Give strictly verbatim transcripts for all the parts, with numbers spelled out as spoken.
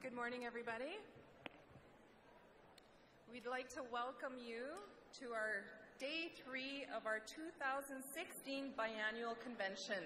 Good morning, everybody. We'd like to welcome you to our day three of our two thousand sixteen biannual convention.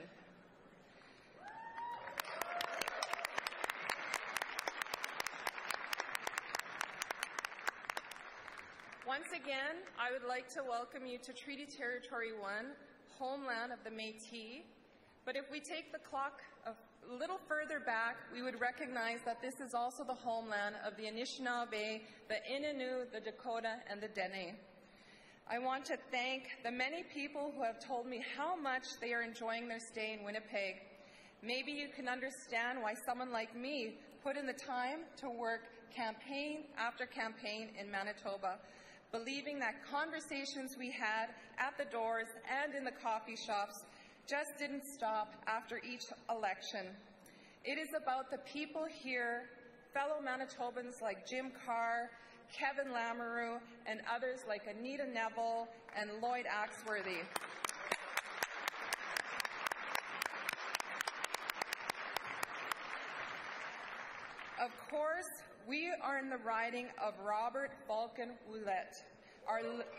Once again, I would like to welcome you to Treaty Territory one, homeland of the Métis. But if we take the clock a little further back, we would recognize that this is also the homeland of the Anishinaabe, the Innu, the Dakota, and the Dene. I want to thank the many people who have told me how much they are enjoying their stay in Winnipeg. Maybe you can understand why someone like me put in the time to work campaign after campaign in Manitoba, believing that conversations we had at the doors and in the coffee shops just didn't stop after each election. It is about the people here, fellow Manitobans like Jim Carr, Kevin Lamoureux, and others like Anita Neville and Lloyd Axworthy. Of course, we are in the riding of Robert Falcon Ouellette. Our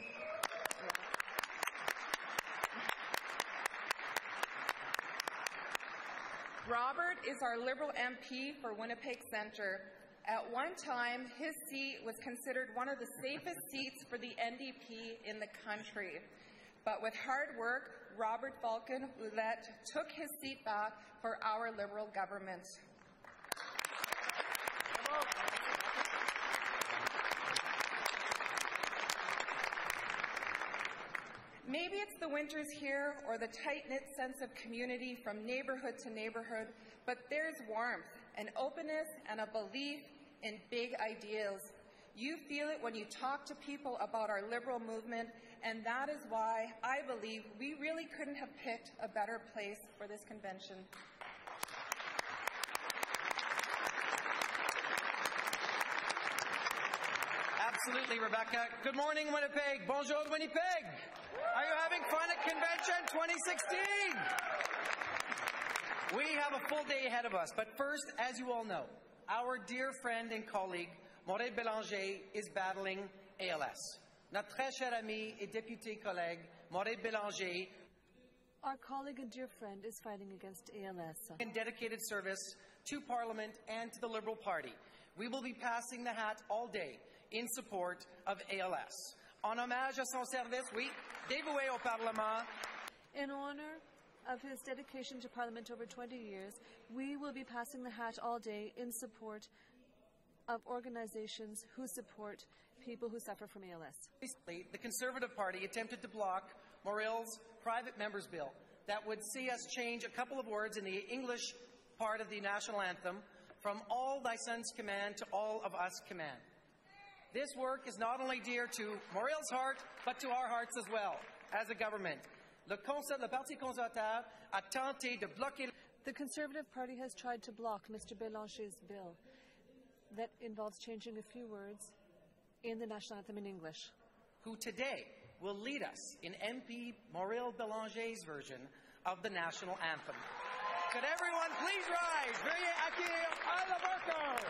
Robert is our Liberal M P for Winnipeg Centre. At one time, his seat was considered one of the safest seats for the N D P in the country. But with hard work, Robert Falcon Ouellette took his seat back for our Liberal government. Maybe it's the winters here or the tight-knit sense of community from neighborhood to neighborhood, but there's warmth, an openness, and a belief in big ideals. You feel it when you talk to people about our Liberal movement, and that is why I believe we really couldn't have picked a better place for this convention. Absolutely, Rebecca. Good morning, Winnipeg. Bonjour, Winnipeg. Are you having fun at Convention twenty sixteen? We have a full day ahead of us, but first, as you all know, our dear friend and colleague, Maureen Bélanger, is battling A L S. Notre très cher ami et député collègue, Maureen Bélanger, our colleague and dear friend is fighting against A L S. In dedicated service to Parliament and to the Liberal Party. We will be passing the hat all day in support of A L S. En hommage à son service, oui, dévoué au Parlement. In honor of his dedication to Parliament over twenty years, we will be passing the hat all day in support of organizations who support people who suffer from A L S. Recently, the Conservative Party attempted to block Morrill's private member's bill that would see us change a couple of words in the English part of the national anthem from all thy sons command to all of us command. This work is not only dear to Morrill's heart, but to our hearts as well, as a government. Le, Conser- le Parti conservateur a tenté de bloquer... The Conservative Party has tried to block Mister Bélanger's bill that involves changing a few words in the national anthem in English. Who today will lead us in M P Mauriel Bélanger's version of the national anthem. Could everyone please rise? Veuillez accueillir à la barque.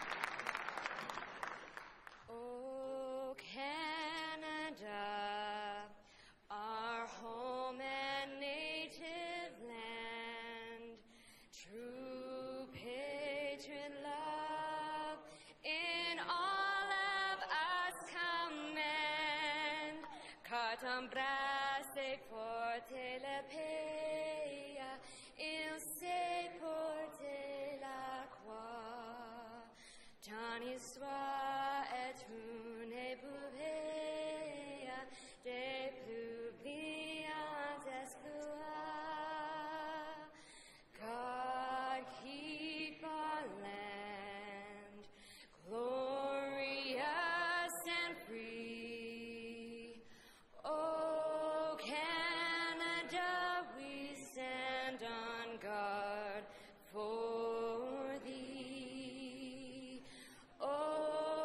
Oh, Canada, our home and native land, true patriot love in all of us command. Quand embrasse porter le pays, il sait porter la croix. Ton histoire est une épopée des plus brillants exploits. God keep our land glorious and free. Oh, Canada, we stand on guard for thee. Oh,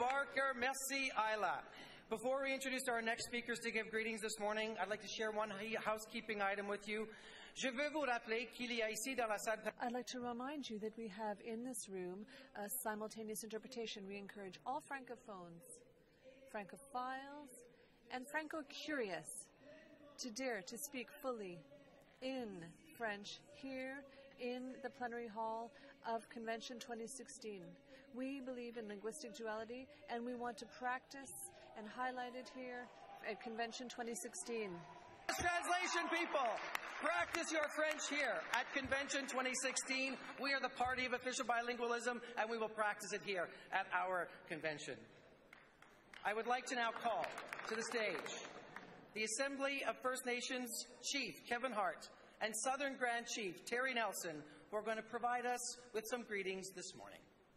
Barker, merci, Ayla. Before we introduce our next speakers to give greetings this morning, I'd like to share one housekeeping item with you. Je veux vous rappeler qu'il y a ici dans la salle. I'd like to remind you that we have in this room a simultaneous interpretation. We encourage all Francophones, Francophiles, and Franco-curious to dare to speak fully in French here in the plenary hall of Convention twenty sixteen. We believe in linguistic duality, and we want to practice and highlight it here at Convention twenty sixteen. Translation, people! Practice your French here at Convention twenty sixteen. We are the party of official bilingualism, and we will practice it here at our convention. I would like to now call to the stage the Assembly of First Nations Chief Kevin Hart and Southern Grand Chief Terry Nelson, who are going to provide us with some greetings this morning.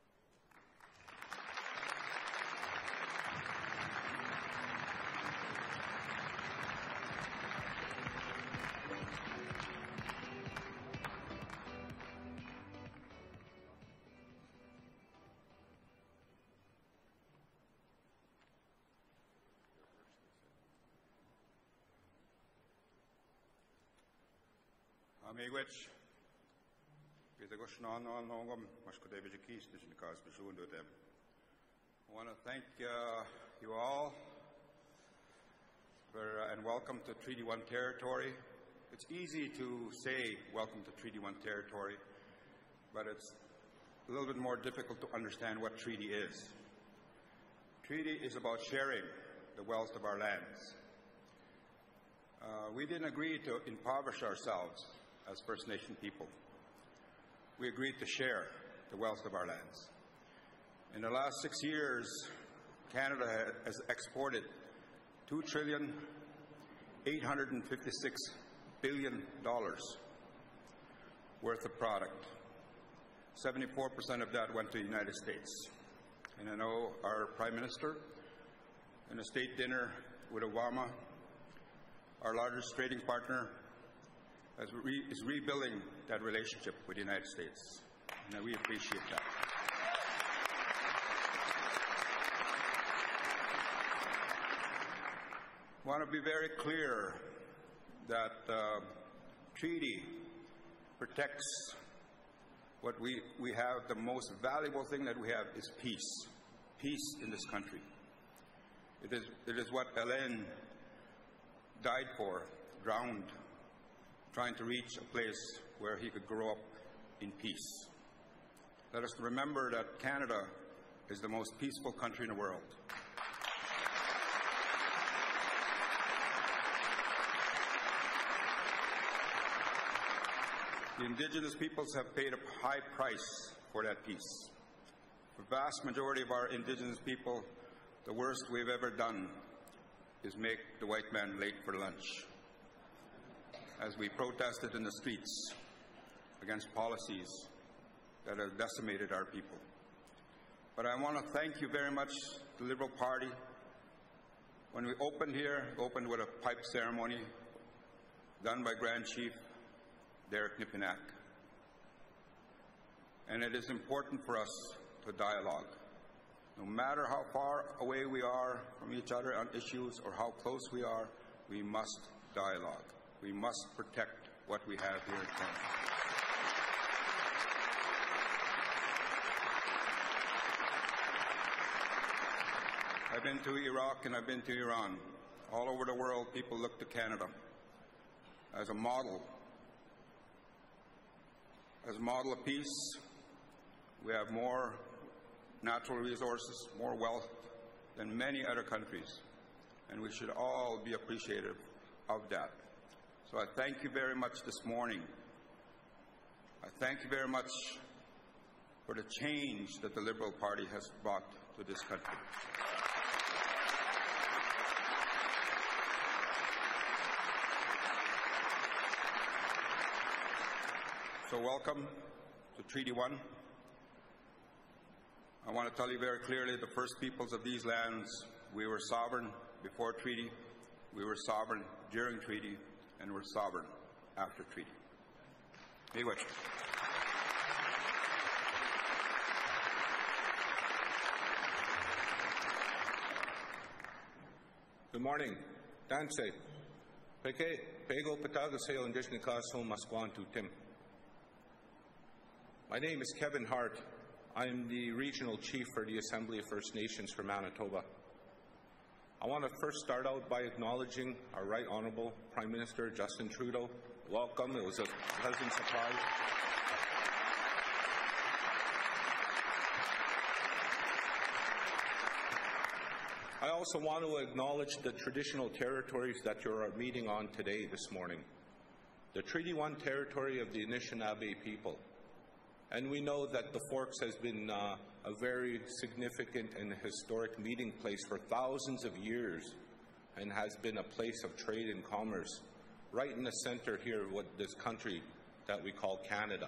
Amigos, I want to thank uh, you all for, uh, and welcome to Treaty one territory. It's easy to say welcome to Treaty one territory, but it's a little bit more difficult to understand what treaty is. Treaty is about sharing the wealth of our lands. Uh, we didn't agree to impoverish ourselves as First Nation people. We agreed to share the wealth of our lands. In the last six years, Canada has exported two trillion eight hundred fifty-six billion dollars worth of product. seventy-four percent of that went to the United States. And I know our Prime Minister, in a state dinner with Obama, our largest trading partner, as re is rebuilding that relationship with the United States, and we appreciate that. I want to be very clear that uh, treaty protects what we, we have. The most valuable thing that we have is peace. Peace in this country. It is, it is what Alain died for, drowned, trying to reach a place where he could grow up in peace. Let us remember that Canada is the most peaceful country in the world. The Indigenous peoples have paid a high price for that peace. The vast majority of our Indigenous people, the worst we've ever done is make the white man late for lunch. As we protested in the streets against policies that have decimated our people. But I want to thank you very much, the Liberal Party. When we opened here, we opened with a pipe ceremony done by Grand Chief Derek Nipinak. And it is important for us to dialogue. No matter how far away we are from each other on issues or how close we are, we must dialogue. We must protect what we have here in Canada. I've been to Iraq and I've been to Iran. All over the world, people look to Canada as a model. As a model of peace. We have more natural resources, more wealth than many other countries, and we should all be appreciative of that. So I thank you very much this morning. I thank you very much for the change that the Liberal Party has brought to this country. So welcome to Treaty one. I want to tell you very clearly, the first peoples of these lands, we were sovereign before treaty, we were sovereign during treaty, and we're sovereign after treaty. Miigwech. morning. Danse. Peke, pego patagaseo indishnikaso masquantu tim. My name is Kevin Hart. I am the Regional Chief for the Assembly of First Nations for Manitoba. I want to first start out by acknowledging our Right Honourable Prime Minister Justin Trudeau. Welcome. It was a pleasant surprise. I also want to acknowledge the traditional territories that you're meeting on today, this morning. The Treaty one territory of the Anishinaabe people. And we know that the Forks has been uh, a very significant and historic meeting place for thousands of years and has been a place of trade and commerce, right in the center here of what this country that we call Canada.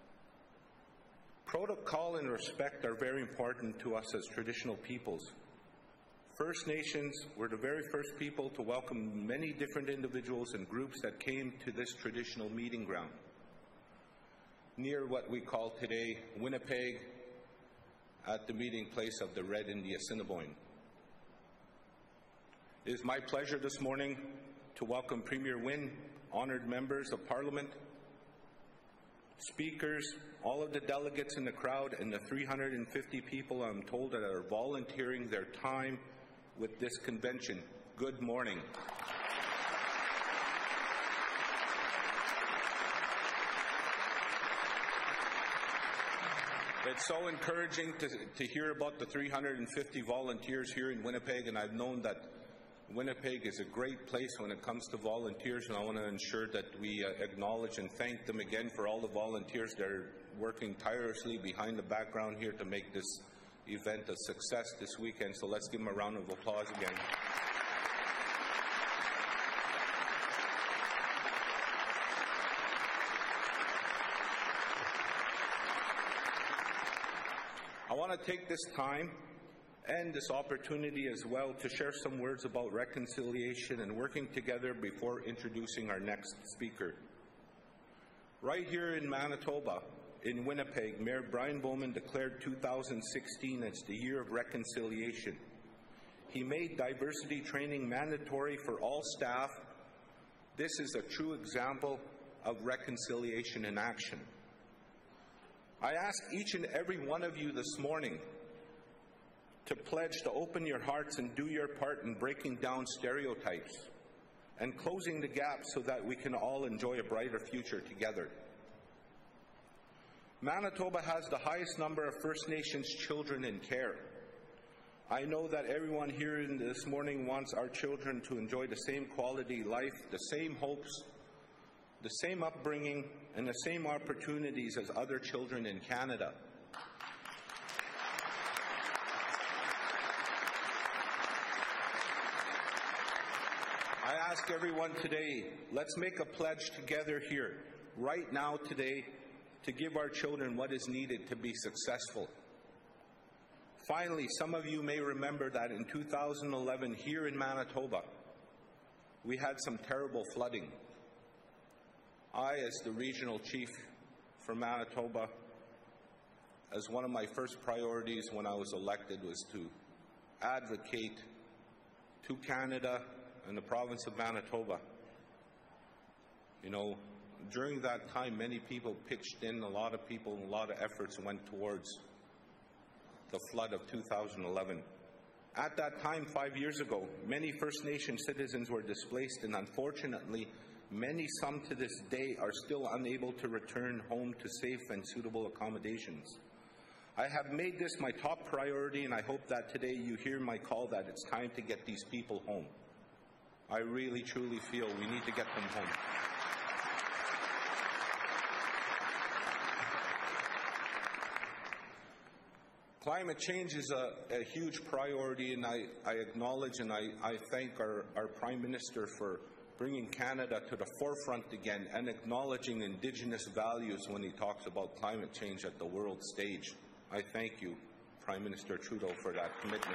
Protocol and respect are very important to us as traditional peoples. First Nations were the very first people to welcome many different individuals and groups that came to this traditional meeting ground, near what we call today Winnipeg, at the meeting place of the Red India Assiniboine. It is my pleasure this morning to welcome Premier Wynne, honoured members of Parliament, speakers, all of the delegates in the crowd, and the three hundred fifty people I'm told that are volunteering their time with this convention. Good morning. It's so encouraging to, to hear about the three hundred fifty volunteers here in Winnipeg, and I've known that Winnipeg is a great place when it comes to volunteers, and I want to ensure that we uh, acknowledge and thank them again for all the volunteers that are working tirelessly behind the background here to make this event a success this weekend. So let's give them a round of applause again. I want to take this time and this opportunity as well to share some words about reconciliation and working together before introducing our next speaker. Right here in Manitoba, in Winnipeg, Mayor Brian Bowman declared two thousand sixteen as the year of reconciliation. He made diversity training mandatory for all staff. This is a true example of reconciliation in action. I ask each and every one of you this morning to pledge to open your hearts and do your part in breaking down stereotypes and closing the gap so that we can all enjoy a brighter future together. Manitoba has the highest number of First Nations children in care. I know that everyone here in this morning wants our children to enjoy the same quality life, the same hopes, the same upbringing, and the same opportunities as other children in Canada. I ask everyone today, let's make a pledge together here, right now today, to give our children what is needed to be successful. Finally, some of you may remember that in two thousand eleven, here in Manitoba, we had some terrible flooding. I, as the regional chief for Manitoba, as one of my first priorities when I was elected was to advocate to Canada and the province of Manitoba. You know, during that time, many people pitched in, a lot of people, a lot of efforts went towards the flood of two thousand eleven. At that time, five years ago, many First Nation citizens were displaced, and unfortunately, many, some to this day, are still unable to return home to safe and suitable accommodations. I have made this my top priority, and I hope that today you hear my call that it's time to get these people home. I really, truly feel we need to get them home. Climate change is a, a huge priority, and I, I acknowledge and I, I thank our, our Prime Minister for bringing Canada to the forefront again and acknowledging Indigenous values when he talks about climate change at the world stage. I thank you, Prime Minister Trudeau, for that commitment.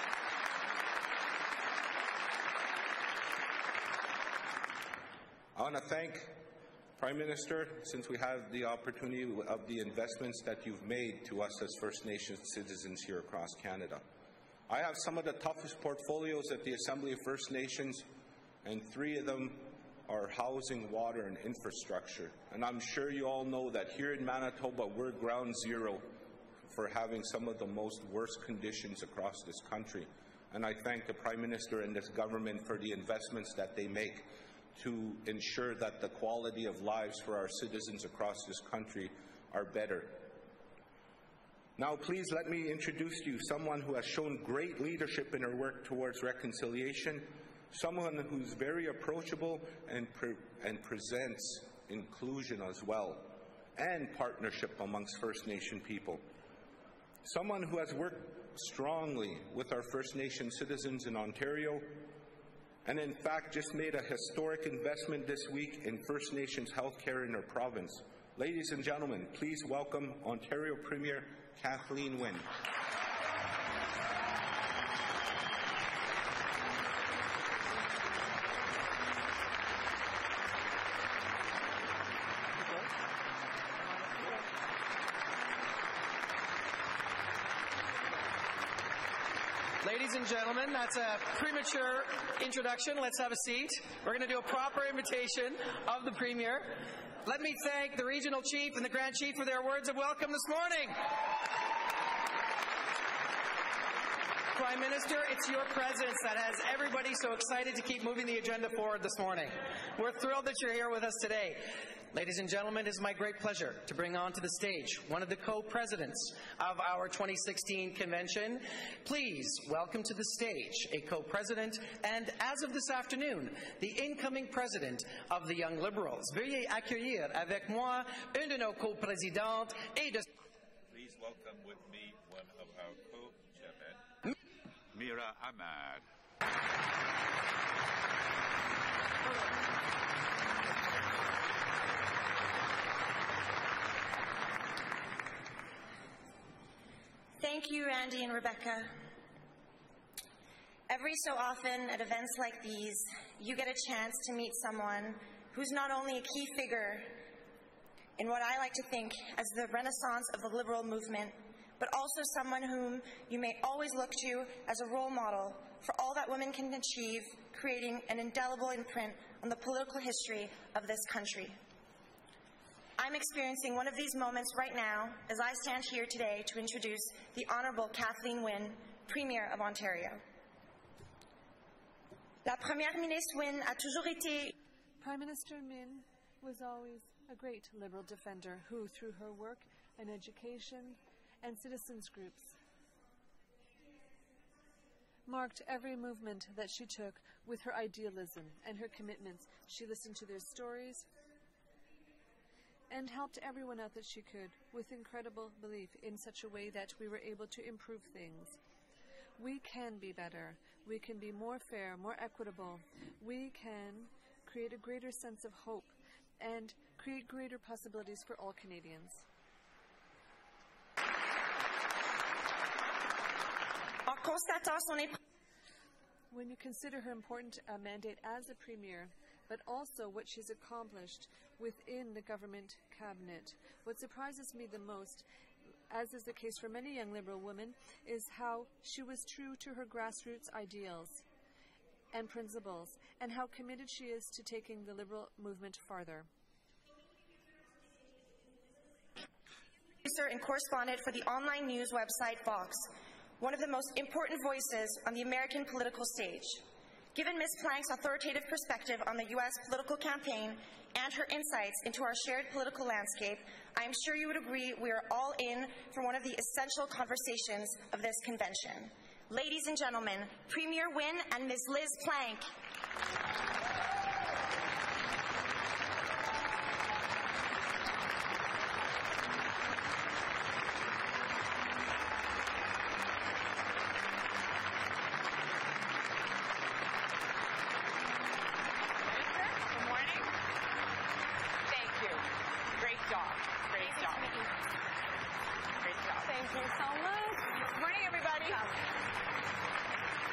I want to thank Prime Minister, since we have the opportunity of the investments that you've made to us as First Nations citizens here across Canada. I have some of the toughest portfolios at the Assembly of First Nations, and three of them are housing, water, and infrastructure. And I'm sure you all know that here in Manitoba, we're ground zero for having some of the most worst conditions across this country. And I thank the Prime Minister and this government for the investments that they make to ensure that the quality of lives for our citizens across this country are better. Now, please let me introduce to you someone who has shown great leadership in her work towards reconciliation, someone who's very approachable and, pre and presents inclusion as well, and partnership amongst First Nation people. Someone who has worked strongly with our First Nation citizens in Ontario, and in fact just made a historic investment this week in First Nations healthcare in her province. Ladies and gentlemen, please welcome Ontario Premier Kathleen Wynne. Ladies and gentlemen, that's a premature introduction. Let's have a seat. We're going to do a proper invitation of the Premier. Let me thank the Regional Chief and the Grand Chief for their words of welcome this morning. Prime Minister, it's your presence that has everybody so excited to keep moving the agenda forward this morning. We're thrilled that you're here with us today. Ladies and gentlemen, it is my great pleasure to bring onto the stage one of the co-presidents of our twenty sixteen convention. Please welcome to the stage a co-president and, as of this afternoon, the incoming president of the Young Liberals. Veuillez accueillir avec moi une de nos co-présidentes et de... Please welcome with me one of our co-chairmen, Mira Ahmad. Thank you, Randy and Rebecca. Every so often at events like these, you get a chance to meet someone who's not only a key figure in what I like to think as the renaissance of the liberal movement, but also someone whom you may always look to as a role model for all that women can achieve, creating an indelible imprint on the political history of this country. I'm experiencing one of these moments right now as I stand here today to introduce the Honourable Kathleen Wynne, Premier of Ontario. La Première Ministre Wynne a toujours été... Prime Minister Min was always a great Liberal defender who, through her work in education and citizens groups, marked every movement that she took with her idealism and her commitments. She listened to their stories and helped everyone out that she could with incredible belief in such a way that we were able to improve things. We can be better. We can be more fair, more equitable. We can create a greater sense of hope and create greater possibilities for all Canadians. When you consider her important uh, mandate as a Premier, but also what she's accomplished within the government cabinet, what surprises me the most, as is the case for many young Liberal women, is how she was true to her grassroots ideals and principles, and how committed she is to taking the Liberal movement farther. Producer and correspondent for the online news website Vox, one of the most important voices on the American political stage. Given Miz Plank's authoritative perspective on the U S political campaign and her insights into our shared political landscape, I am sure you would agree we are all in for one of the essential conversations of this convention. Ladies and gentlemen, Premier Wynne and Miz Liz Plank.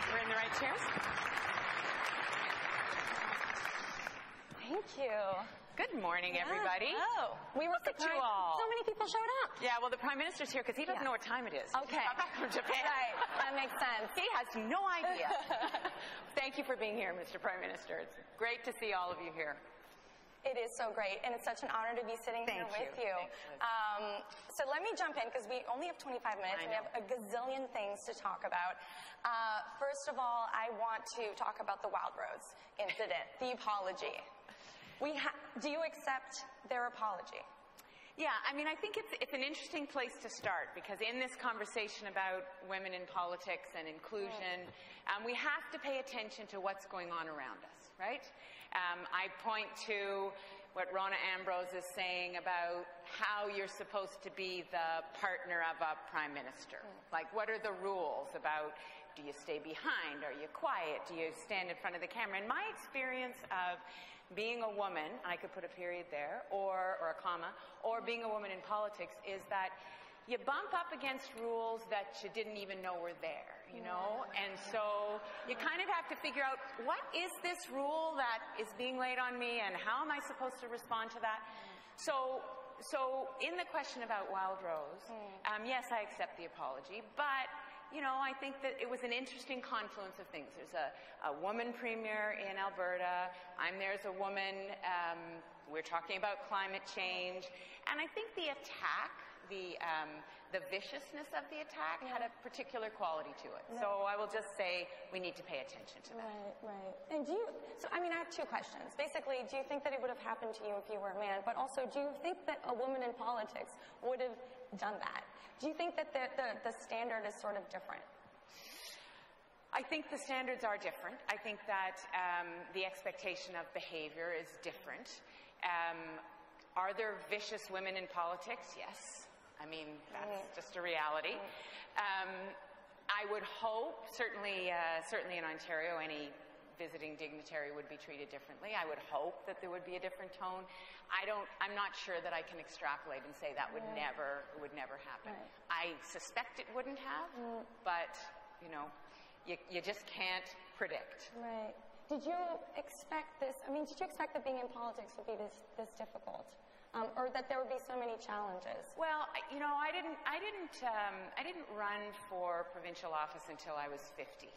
Thank you. Good morning, yeah. everybody. Oh, we were surprised. You all. So many people showed up. Yeah, well, the Prime Minister's here because he doesn't yeah. know what time it is. Okay. He's got back from Japan. Right, that makes sense. He has no idea. Thank you for being here, Mister Prime Minister. It's great to see all of you here. It is so great, and it's such an honor to be sitting Thank here you. with you. Um, so let me jump in, because we only have twenty-five minutes, and we have a gazillion things to talk about. Uh, first of all, I want to talk about the Wildrose incident, the apology. We ha do you accept their apology? Yeah, I mean, I think it's, it's an interesting place to start, because in this conversation about women in politics and inclusion, um, we have to pay attention to what's going on around us, right? Um, I point to what Rona Ambrose is saying about how you're supposed to be the partner of a prime minister. Like, what are the rules about, do you stay behind? Are you quiet? Do you stand in front of the camera? In my experience of being a woman, I could put a period there, or, or a comma, or being a woman in politics, is that you bump up against rules that you didn't even know were there, you know? And so you kind of have to figure out, what is this rule that is being laid on me, and how am I supposed to respond to that? So, so in the question about Wildrose, um, yes, I accept the apology, but you know, I think that it was an interesting confluence of things. There's a, a woman premier in Alberta. I'm there as a woman. Um, we're talking about climate change. And I think the attack, the, um, the viciousness of the attack had a particular quality to it. Right. So I will just say we need to pay attention to that. Right, right. And do you, so I mean, I have two questions. Basically, do you think that it would have happened to you if you were a man? But also, do you think that a woman in politics would have done that? Do you think that the, the, the standard is sort of different? I think the standards are different. I think that um, the expectation of behavior is different. Um, are there vicious women in politics? Yes. I mean, that's mm. just a reality. Mm. Um, I would hope, certainly, uh, certainly in Ontario, any visiting dignitary would be treated differently. I would hope that there would be a different tone. I don't, I'm not sure that I can extrapolate and say that would right. never, would never happen. Right. I suspect it wouldn't have, mm. but, you know, you, you just can't predict. Right. Did you expect this, I mean, did you expect that being in politics would be this, this difficult? Um, or that there would be so many challenges? Well, you know, I didn't, I didn't, um, I didn't run for provincial office until I was fifty.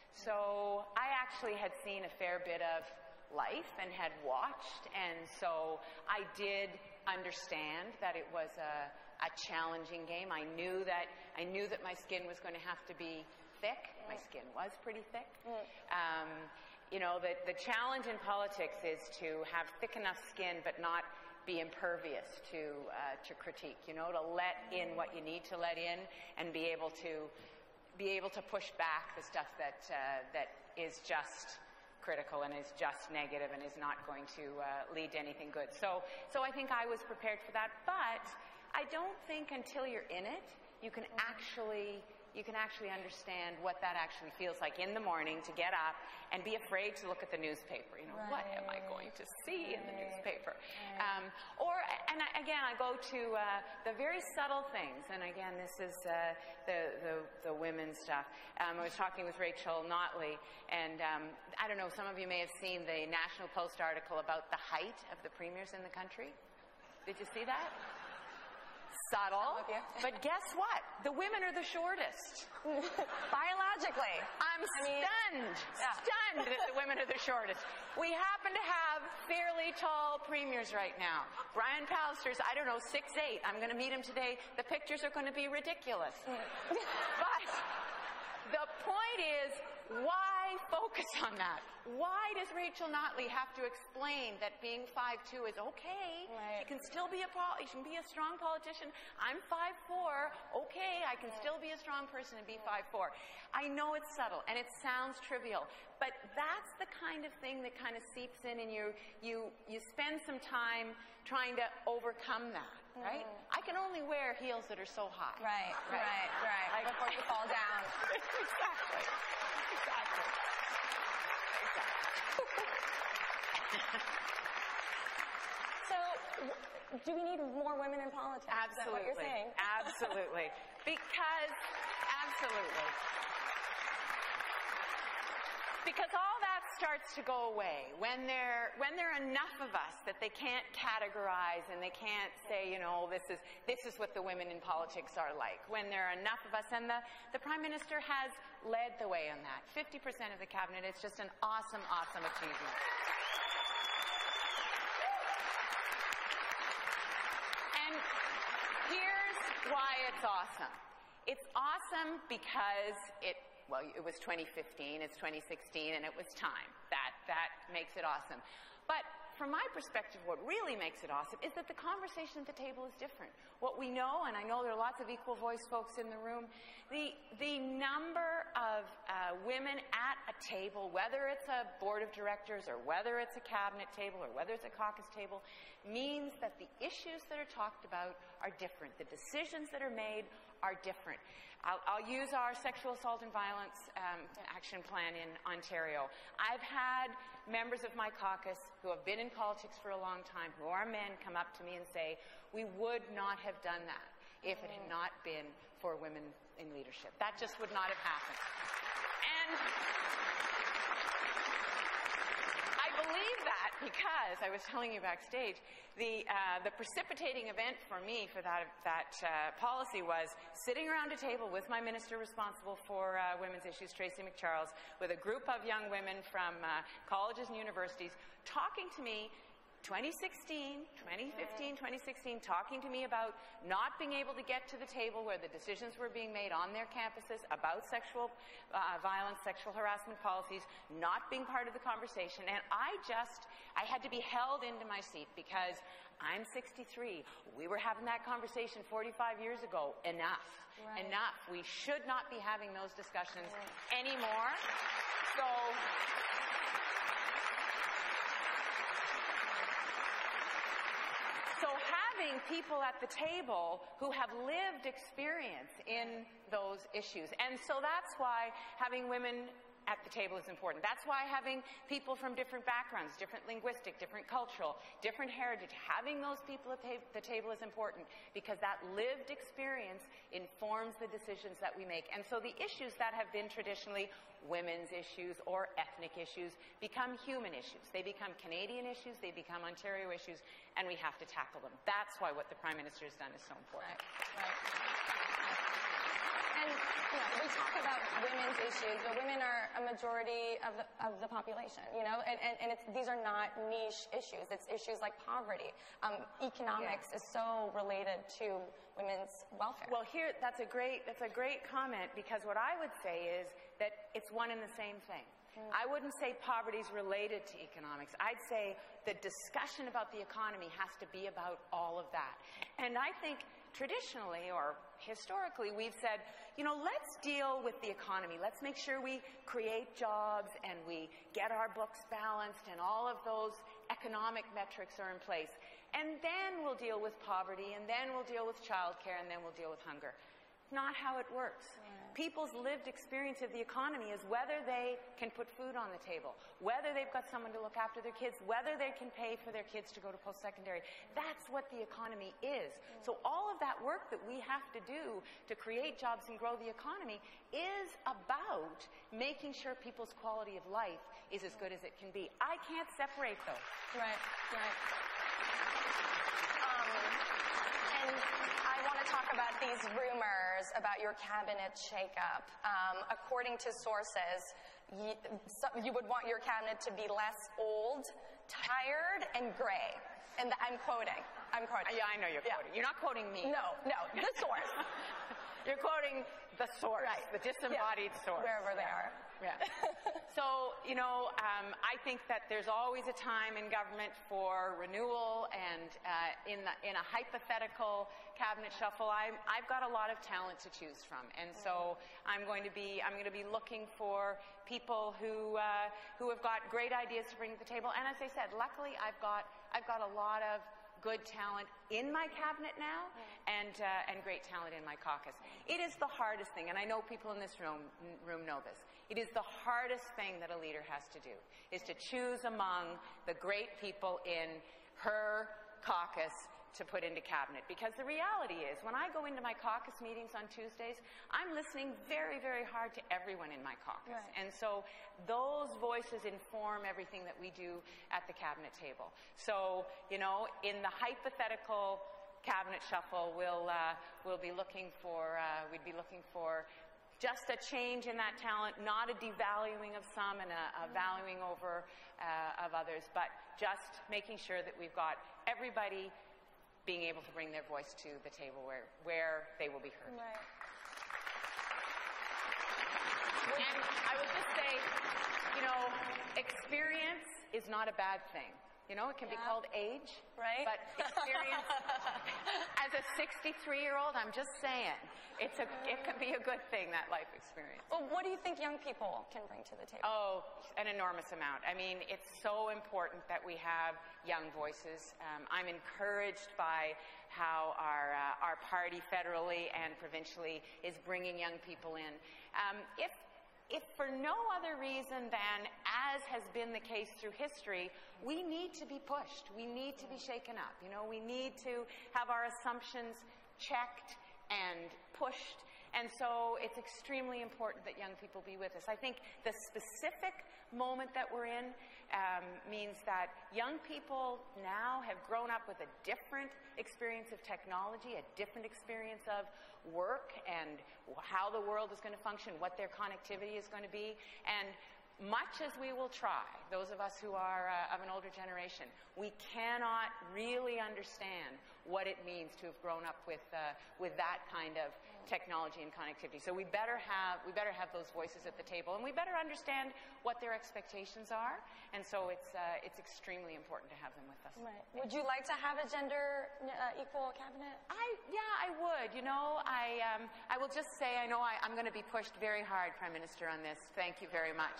So I actually had seen a fair bit of life and had watched, and so I did understand that it was a, a challenging game. I knew that I knew that my skin was going to have to be thick. My skin was pretty thick. Um, you know, the, the challenge in politics is to have thick enough skin but not be impervious to uh, to critique. You know, to let in what you need to let in and be able to be able to push back the stuff that uh, that is just critical and is just negative and is not going to uh, lead to anything good. So, so I think I was prepared for that. But I don't think until you're in it, you can actually you can actually understand what that actually feels like in the morning to get up and be afraid to look at the newspaper. You know, right. what am I going to see right. in the newspaper? Right. Um, or, and I, again, I go to uh, the very subtle things. And again, this is uh, the, the, the women's stuff. Um, I was talking with Rachel Notley, and um, I don't know, some of you may have seen the National Post article about the height of the premiers in the country. Did you see that? Subtle, but guess what? The women are the shortest. Biologically. I'm I mean, stunned, yeah. stunned that the women are the shortest. We happen to have fairly tall premiers right now. Brian Pallister's, I don't know, six eight. I'm going to meet him today. The pictures are going to be ridiculous. But the point is, why focus on that? Why does Rachel Notley have to explain that being five two is okay? Right. You can still be a pol you can be a strong politician. I'm five four. Okay, I can right. still be a strong person and be five four. I know it's subtle and it sounds trivial, but that's the kind of thing that kind of seeps in, and you you you spend some time trying to overcome that. Right? Mm. I can only wear heels that are so high. Right, right, right. right. Like, before you fall down. Exactly. Exactly. So, do we need more women in politics? Absolutely. Is that what you're saying? Absolutely. Because, absolutely. Because all that starts to go away when there when there are enough of us that they can't categorize and they can't say, you know, this is this is what the women in politics are like. When there are enough of us, and the, the Prime Minister has led the way on that. fifty percent of the cabinet is just an awesome, awesome achievement. And here's why it's awesome. It's awesome because it Well, it was twenty fifteen, it's twenty sixteen, and it was time. That, that makes it awesome. But from my perspective, what really makes it awesome is that the conversation at the table is different. What we know, and I know there are lots of equal voice folks in the room, the, the number of uh, women at a table, whether it's a board of directors or whether it's a cabinet table or whether it's a caucus table, means that the issues that are talked about are different. The decisions that are made are different. I'll, I'll use our sexual assault and violence um, action plan in Ontario. I've had members of my caucus who have been in politics for a long time, who are men, come up to me and say, we would not have done that if it had not been for women in leadership. That just would not have happened. And I believe that because, I was telling you backstage, the, uh, the precipitating event for me for that, that uh, policy was sitting around a table with my minister responsible for uh, women's issues, Tracy McCharles, with a group of young women from uh, colleges and universities, talking to me twenty sixteen, twenty fifteen, twenty sixteen, talking to me about not being able to get to the table where the decisions were being made on their campuses about sexual uh, violence, sexual harassment policies, not being part of the conversation. And I just, I had to be held into my seat because I'm sixty-three. We were having that conversation forty-five years ago. Enough. Right. Enough. We should not be having those discussions right. anymore. So... So having people at the table who have lived experience in those issues. And so that's why having women at the table is important. That's why having people from different backgrounds, different linguistic, different cultural, different heritage, having those people at the table is important because that lived experience informs the decisions that we make. And so the issues that have been traditionally women's issues or ethnic issues become human issues. They become Canadian issues, they become Ontario issues, and we have to tackle them. That's why what the Prime Minister has done is so important. Right, right. And you know, we talk about women's issues, but women are a majority of the, of the population, you know, and, and, and it's, these are not niche issues. It's issues like poverty. Um, economics yeah. is so related to women's welfare. Well, here, that's a great, that's a great comment, because what I would say is that it's one and the same thing. Mm. I wouldn't say poverty is related to economics. I'd say the discussion about the economy has to be about all of that. And I think traditionally or historically we've said, you know, let's deal with the economy. Let's make sure we create jobs and we get our books balanced and all of those economic metrics are in place. And then we'll deal with poverty, and then we'll deal with childcare, and then we'll deal with hunger. Not how it works. People's lived experience of the economy is whether they can put food on the table, whether they've got someone to look after their kids, whether they can pay for their kids to go to post-secondary. That's what the economy is. So all of that work that we have to do to create jobs and grow the economy is about making sure people's quality of life is as good as it can be. I can't separate those. Right, right. Um, and I want to talk about these rumors about your cabinet shakeup. Um, according to sources, you, so you would want your cabinet to be less old, tired, and gray. And the, I'm quoting. I'm quoting. Yeah, I know you're quoting. Yeah. You're not quoting me. No, no, the source. You're quoting the source, right. the disembodied yeah. source. Wherever they are. Yeah. So, you know, um, I think that there's always a time in government for renewal, and uh, in, the, in a hypothetical cabinet shuffle, I'm, I've got a lot of talent to choose from, and so I'm going to be I'm going to be looking for people who uh, who have got great ideas to bring to the table. And as I said, luckily I've got I've got a lot of good talent in my cabinet now, and uh, and great talent in my caucus. It is the hardest thing, and I know people in this room room know this. It is the hardest thing that a leader has to do, is to choose among the great people in her caucus to put into cabinet. Because the reality is, when I go into my caucus meetings on Tuesdays, I'm listening very, very hard to everyone in my caucus. Right. And so those voices inform everything that we do at the cabinet table. So, you know, in the hypothetical cabinet shuffle, we'll, uh, we'll be looking for, uh, we'd be looking for just a change in that talent, not a devaluing of some and a, a valuing over uh, of others, but just making sure that we've got everybody being able to bring their voice to the table where, where they will be heard. Right. And I would just say, you know, experience is not a bad thing. You know, it can Yeah. be called age, Right? But experience, as a sixty-three-year-old, I'm just saying, it's a, it can be a good thing, that life experience. Well, what do you think young people can bring to the table? Oh, an enormous amount. I mean, it's so important that we have young voices. Um, I'm encouraged by how our, uh, our party federally and provincially is bringing young people in. Um, if If for no other reason than, as has been the case through history, we need to be pushed. We need to be shaken up. You know, we need to have our assumptions checked and pushed. And so it's extremely important that young people be with us. I think the specific moment that we're in um, means that young people now have grown up with a different experience of technology, a different experience of work and how the world is going to function, what their connectivity is going to be. And much as we will try, those of us who are uh, of an older generation, we cannot really understand what it means to have grown up with, uh, with that kind of technology and connectivity. So we better have we better have those voices at the table, and we better understand what their expectations are. And so it's uh, it's extremely important to have them with us. Right. Would you like to have a gender uh, equal cabinet? I yeah, I would. You know, I um, I will just say I know I, I'm going to be pushed very hard, Prime Minister, on this. Thank you very much.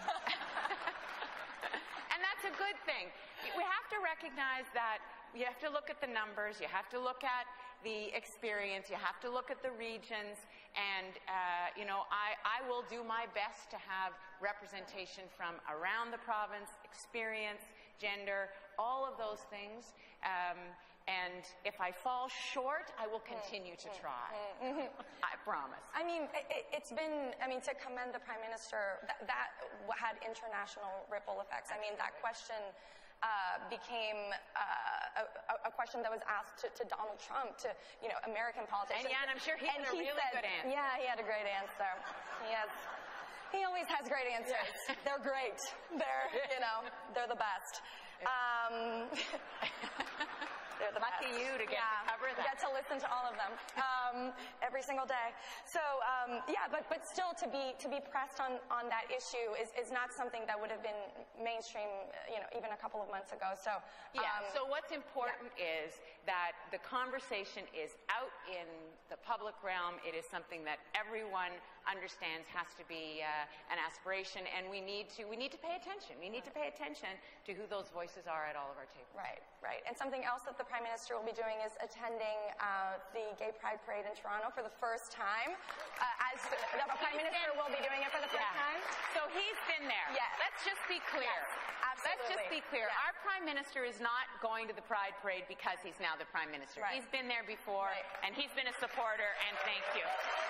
And that's a good thing. We have to recognize that you have to look at the numbers, you have to look at the experience, you have to look at the regions, and uh, you know, I, I will do my best to have representation from around the province, experience, gender, all of those things. Um, and if I fall short, I will continue to try. I promise. I mean, it, it's been, I mean, to commend the Prime Minister, that, that had international ripple effects. I mean, that question Uh, became uh, a, a question that was asked to, to Donald Trump, to, you know, American politicians. And yeah, and I'm sure he had a he really said, good answer. Yeah, he had a great answer. He has, he always has great answers. Yeah. They're great. They're, you know, they're the best. Um, they're the Lucky best. you to get yeah, to cover that. Get to listen to all of them um, every single day. So um, yeah, but but still to be to be pressed on on that issue is is not something that would have been mainstream, you know, even a couple of months ago. So yeah. Um, so what's important yeah. is that the conversation is out in the public realm. It is something that everyone understands has to be uh, an aspiration, and we need to we need to pay attention. We need to pay attention to who those voices are at all of our tables. Right, right. And something else that the Prime Minister will be doing is attending uh, the Gay Pride Parade in Toronto for the first time. Uh, as the, the Prime Minister will be doing it for the first yeah. time. So he's been there. Yes. Let's just be clear. Yes, absolutely. Let's just be clear. Yes. Our Prime Minister is not going to the Pride Parade because he's now the Prime Minister. Right. He's been there before, right. and he's been a supporter, and thank you.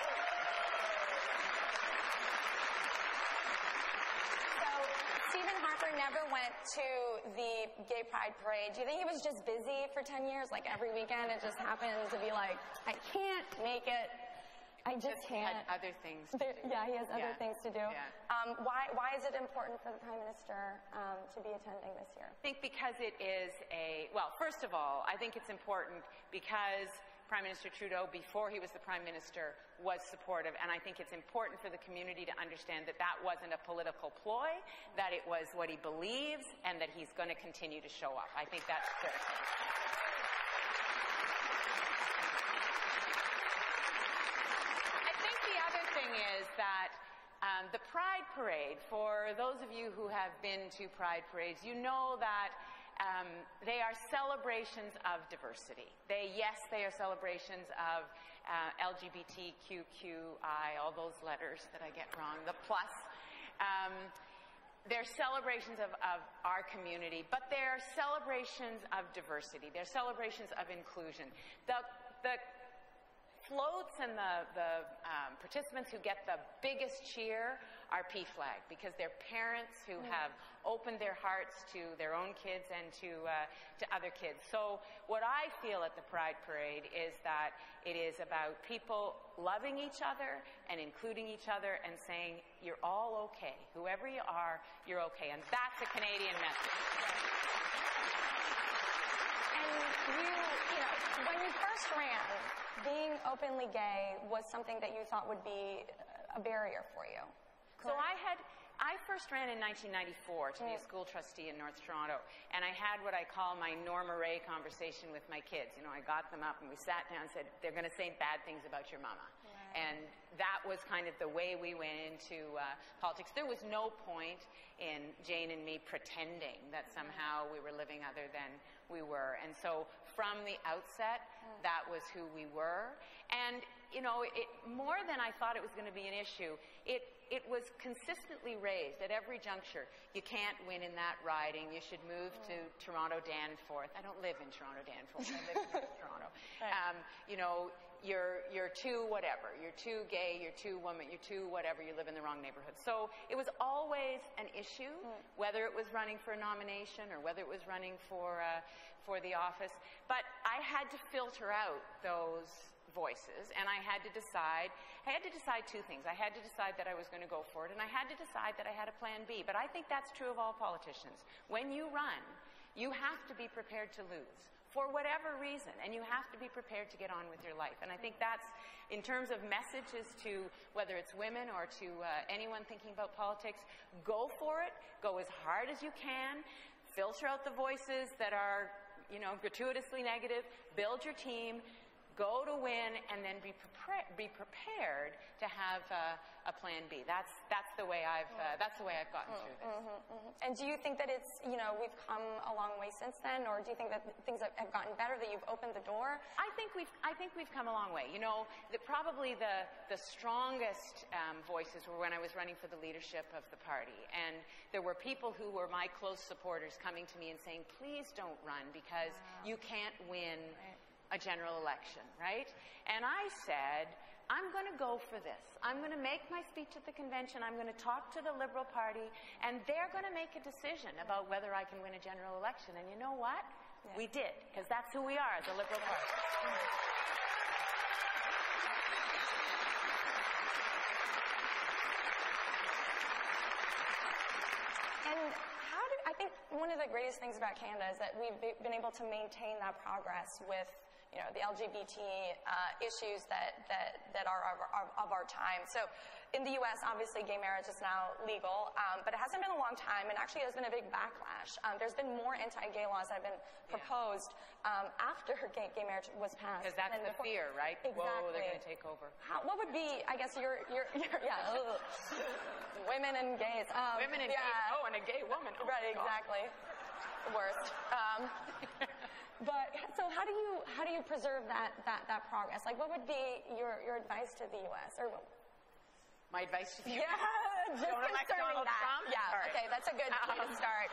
Stephen Harper never went to the Gay Pride Parade. Do you think he was just busy for ten years? Like every weekend it just happened to be like, I can't make it. I just, just can't. Had other things. There, yeah, he has other yeah. things to do. Yeah. Um, why, why is it important for the Prime Minister um, to be attending this year? I think because it is a, well, first of all, I think it's important because Prime Minister Trudeau, before he was the Prime Minister, was supportive, and I think it's important for the community to understand that that wasn't a political ploy, that it was what he believes, and that he's going to continue to show up. I think that's good. I think the other thing is that um, the Pride Parade, for those of you who have been to Pride Parades, you know that Um, they are celebrations of diversity. They, yes, they are celebrations of uh, L G B T Q Q I, all those letters that I get wrong, the plus. Um, they're celebrations of, of our community, but they're celebrations of diversity. They're celebrations of inclusion. The, the floats and the, the um, participants who get the biggest cheer are P FLAG, because they're parents who mm. have opened their hearts to their own kids and to, uh, to other kids. So what I feel at the Pride Parade is that it is about people loving each other and including each other and saying, you're all okay. Whoever you are, you're okay. And that's a Canadian message. And you, you know, when you first ran, being openly gay was something that you thought would be a barrier for you. So I had, I first ran in nineteen ninety-four to be a school trustee in North Toronto, and I had what I call my Norma Ray conversation with my kids. You know, I got them up and we sat down and said, they're going to say bad things about your mama. Right. And that was kind of the way we went into uh, politics. There was no point in Jane and me pretending that somehow we were living other than we were. And so from the outset, that was who we were. And, you know, it, more than I thought it was going to be an issue, it, it was consistently raised at every juncture. You can't win in that riding. You should move to Toronto Danforth. I don't live in Toronto Danforth. I live in Toronto. Um, you know, you're, you're too whatever. You're too gay. You're too woman. You're too whatever. You live in the wrong neighborhood. So it was always an issue, mm. whether it was running for a nomination or whether it was running for, uh, for the office. But I had to filter out those voices, and I had to decide, I had to decide two things. I had to decide that I was going to go for it, and I had to decide that I had a plan B. But I think that's true of all politicians. When you run, you have to be prepared to lose, for whatever reason, and you have to be prepared to get on with your life. And I think that's, in terms of messages to whether it's women or to uh, anyone thinking about politics, go for it, go as hard as you can, filter out the voices that are, you know, gratuitously negative, build your team, go to win, and then be, prepar be prepared to have uh, a plan B. That's, that's, the way I've, uh, that's the way I've gotten through this. Mm-hmm, mm-hmm. And do you think that it's, you know, we've come a long way since then, or do you think that things have gotten better, that you've opened the door? I think we've, I think we've come a long way. You know, the, probably the, the strongest um, voices were when I was running for the leadership of the party. And there were people who were my close supporters coming to me and saying, please don't run because wow. you can't win right. a general election, right? And I said, I'm going to go for this. I'm going to make my speech at the convention. I'm going to talk to the Liberal Party, and they're going to make a decision about whether I can win a general election. And you know what? Yeah. We did, because that's who we are as a Liberal Party. And how do, I think one of the greatest things about Canada is that we've been able to maintain that progress with, you know, the L G B T uh, issues that, that, that are of, of, of our time. So in the U S, obviously, gay marriage is now legal, um, but it hasn't been a long time, and actually there's been a big backlash. Um, there's been more anti-gay laws that have been proposed um, after gay, gay marriage was passed. Because that's the fear, right? Exactly. Whoa, they're going to take over. How, what would be, I guess, your, your, your yeah, ugh. women and gays. Um, women and yeah. gays. Oh, and a gay woman. Oh, right, exactly. The worst. Um, But so how do you how do you preserve that that that progress? Like, what would be your your advice to the U S or my advice to the U S? Yeah, just Don't elect Donald that. Trump? Yeah, right. Okay, that's a good way to start.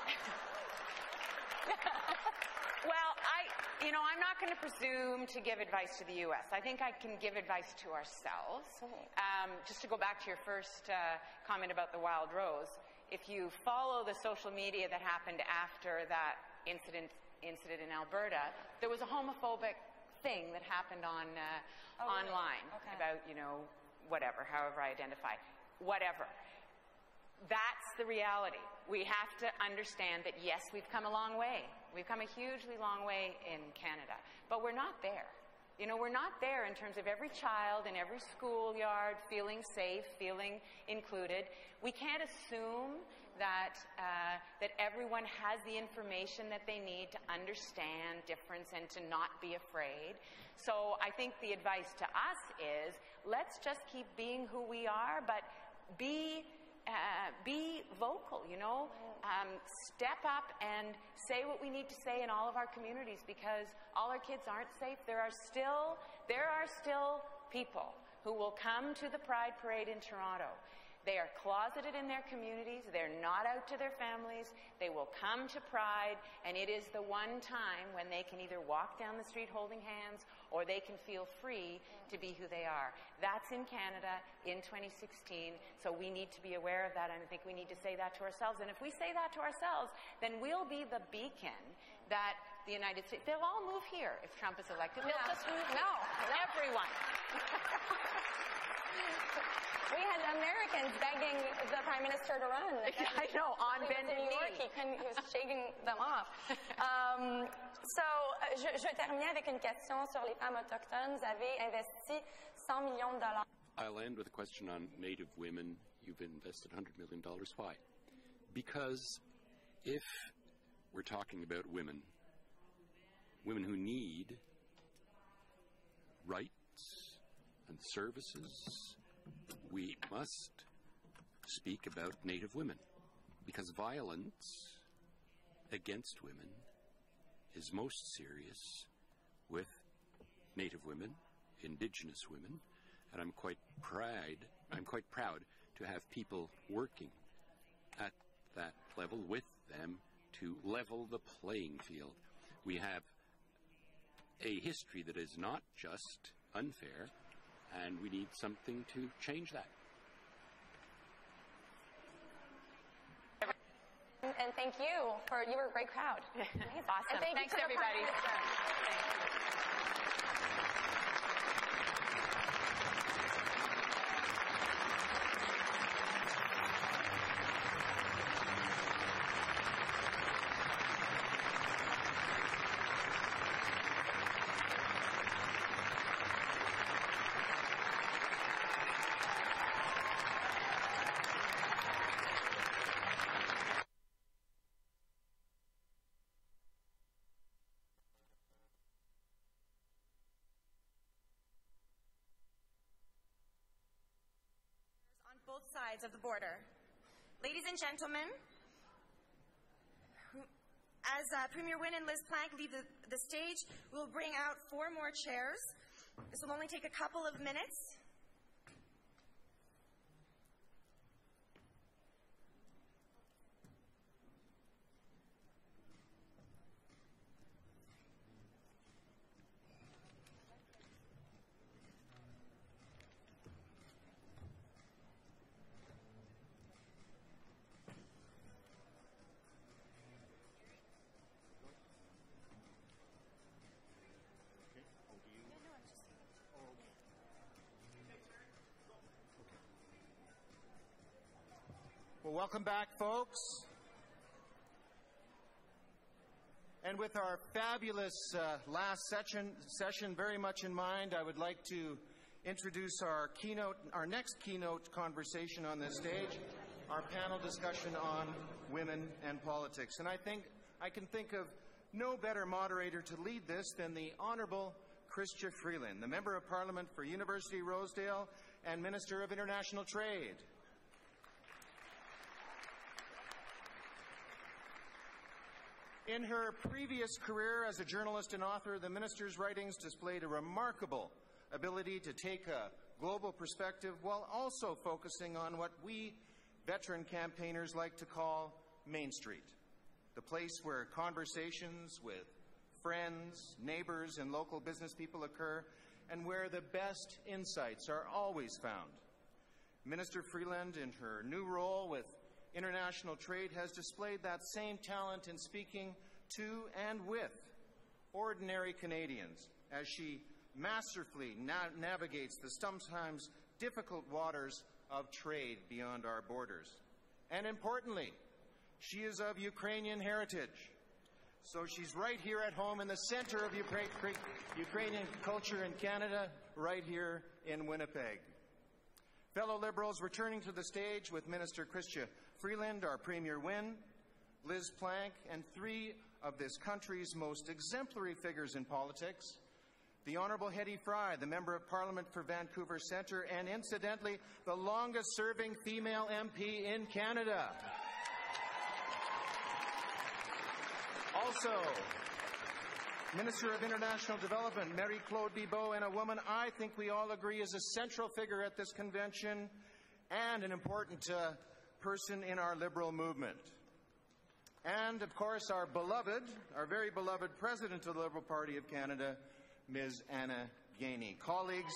Well, I you know I'm not going to presume to give advice to the U S. I think I can give advice to ourselves. Mm-hmm. um, just to go back to your first uh, comment about the Wild Rose, if you follow the social media that happened after that incident. incident in Alberta, there was a homophobic thing that happened on uh, oh, online really? okay. about, you know, whatever, however I identify. Whatever. That's the reality. We have to understand that, yes, we've come a long way. We've come a hugely long way in Canada. But we're not there. You know, we're not there in terms of every child in every schoolyard feeling safe, feeling included. We can't assume that, uh, that everyone has the information that they need to understand difference and to not be afraid. So I think the advice to us is, let's just keep being who we are, but be, uh, be vocal, you know? Um, step up and say what we need to say in all of our communities, because all our kids aren't safe. There are still, there are still people who will come to the Pride Parade in Toronto They are closeted in their communities. They're not out to their families. They will come to Pride, and it is the one time when they can either walk down the street holding hands or they can feel free to be who they are. That's in Canada in twenty sixteen, so we need to be aware of that, and I think we need to say that to ourselves. And if we say that to ourselves, then we'll be the beacon that the United States, they'll all move here if Trump is elected. They'll Yeah. just move No, here. Everyone. We had Americans begging the Prime Minister to run. I know, on He was bended in New York, knee. he, couldn't, he was shaking them off. Um, so, euh, je, je termine avec une question sur les femmes autochtones. Vous avez investi cent millions de dollars. I'll end with a question on Native women. You've invested one hundred million dollars. Why? Because if we're talking about women, women who need rights and services, we must speak about Native women, because violence against women is most serious with Native women, Indigenous women, and I'm quite proud, I'm quite proud to have people working at that level with them to level the playing field. We have a history that is not just unfair, and we need something to change that. And thank you for, you were a great crowd. Awesome. And thank Thanks, you to the Prime everybody. Minister. On both sides of the border. Ladies and gentlemen, as uh, Premier Wynne and Liz Plank leave the, the stage, we'll bring out four more chairs. This will only take a couple of minutes. Well, welcome back, folks. And with our fabulous uh, last session, session very much in mind, I would like to introduce our keynote, our next keynote conversation on this stage, our panel discussion on women and politics. And I think I can think of no better moderator to lead this than the Honourable Chrystia Freeland, the Member of Parliament for University Rosedale and Minister of International Trade. In her previous career as a journalist and author, the minister's writings displayed a remarkable ability to take a global perspective while also focusing on what we veteran campaigners like to call Main Street, the place where conversations with friends, neighbors, and local business people occur, and where the best insights are always found. Minister Freeland, in her new role with International Trade, has displayed that same talent in speaking to and with ordinary Canadians as she masterfully na navigates the sometimes difficult waters of trade beyond our borders. And importantly, she is of Ukrainian heritage. So she's right here at home in the center of Ukra Ukrainian culture in Canada, right here in Winnipeg. Fellow Liberals, returning to the stage with Minister Chrystia Freeland, our Premier Wynne, Liz Plank, and three of this country's most exemplary figures in politics, the Honourable Hetty Fry, the Member of Parliament for Vancouver Centre, and incidentally, the longest-serving female M P in Canada. Also, Minister of International Development, Mary-Claude Bibeau, and a woman I think we all agree is a central figure at this convention, and an important uh, person in our Liberal movement. And, of course, our beloved, our very beloved President of the Liberal Party of Canada, Miz Anna Gainey. Colleagues,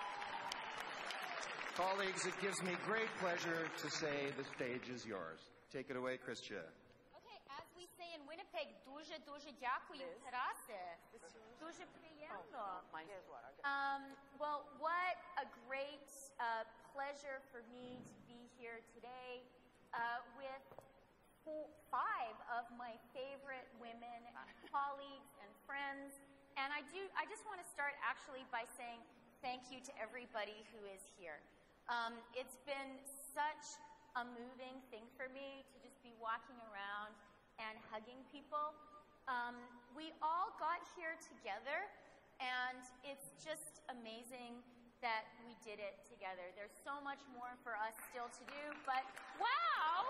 colleagues, it gives me great pleasure to say the stage is yours. Take it away, Christia. Okay, as we say in Winnipeg, дуже, дуже дякую, Тарасе. Дуже приємно. Um, well, what a great uh, pleasure for me to be here today uh, with four, five of my favorite women, colleagues and friends. And I do. I just want to start actually by saying thank you to everybody who is here. Um, it's been such a moving thing for me to just be walking around and hugging people. Um, we all got here together, and it's just amazing that we did it together. There's so much more for us still to do, but wow!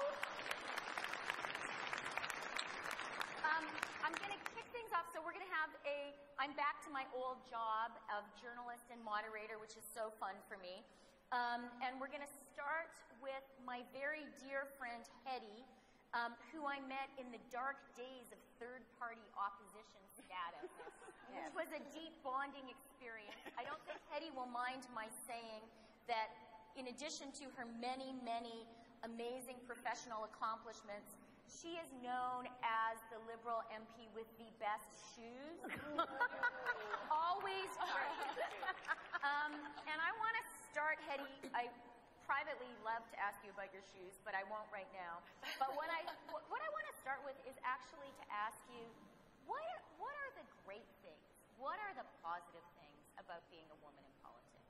Um, I'm going to kick things off, so we're going to have a, I'm back to my old job of journalist and moderator, which is so fun for me. Um, and we're going to start with my very dear friend, Hetty, um, who I met in the dark days of third-party opposition status, which was a deep bonding experience. I don't think Hetty will mind my saying that in addition to her many, many amazing professional accomplishments, she is known as the Liberal M P with the best shoes. Always right. Um, and I want to start, Hetty, I privately love to ask you about your shoes, but I won't right now. But what I, what I want to start with is actually to ask you, what are, what are the great things? What are the positive things about being a woman in politics?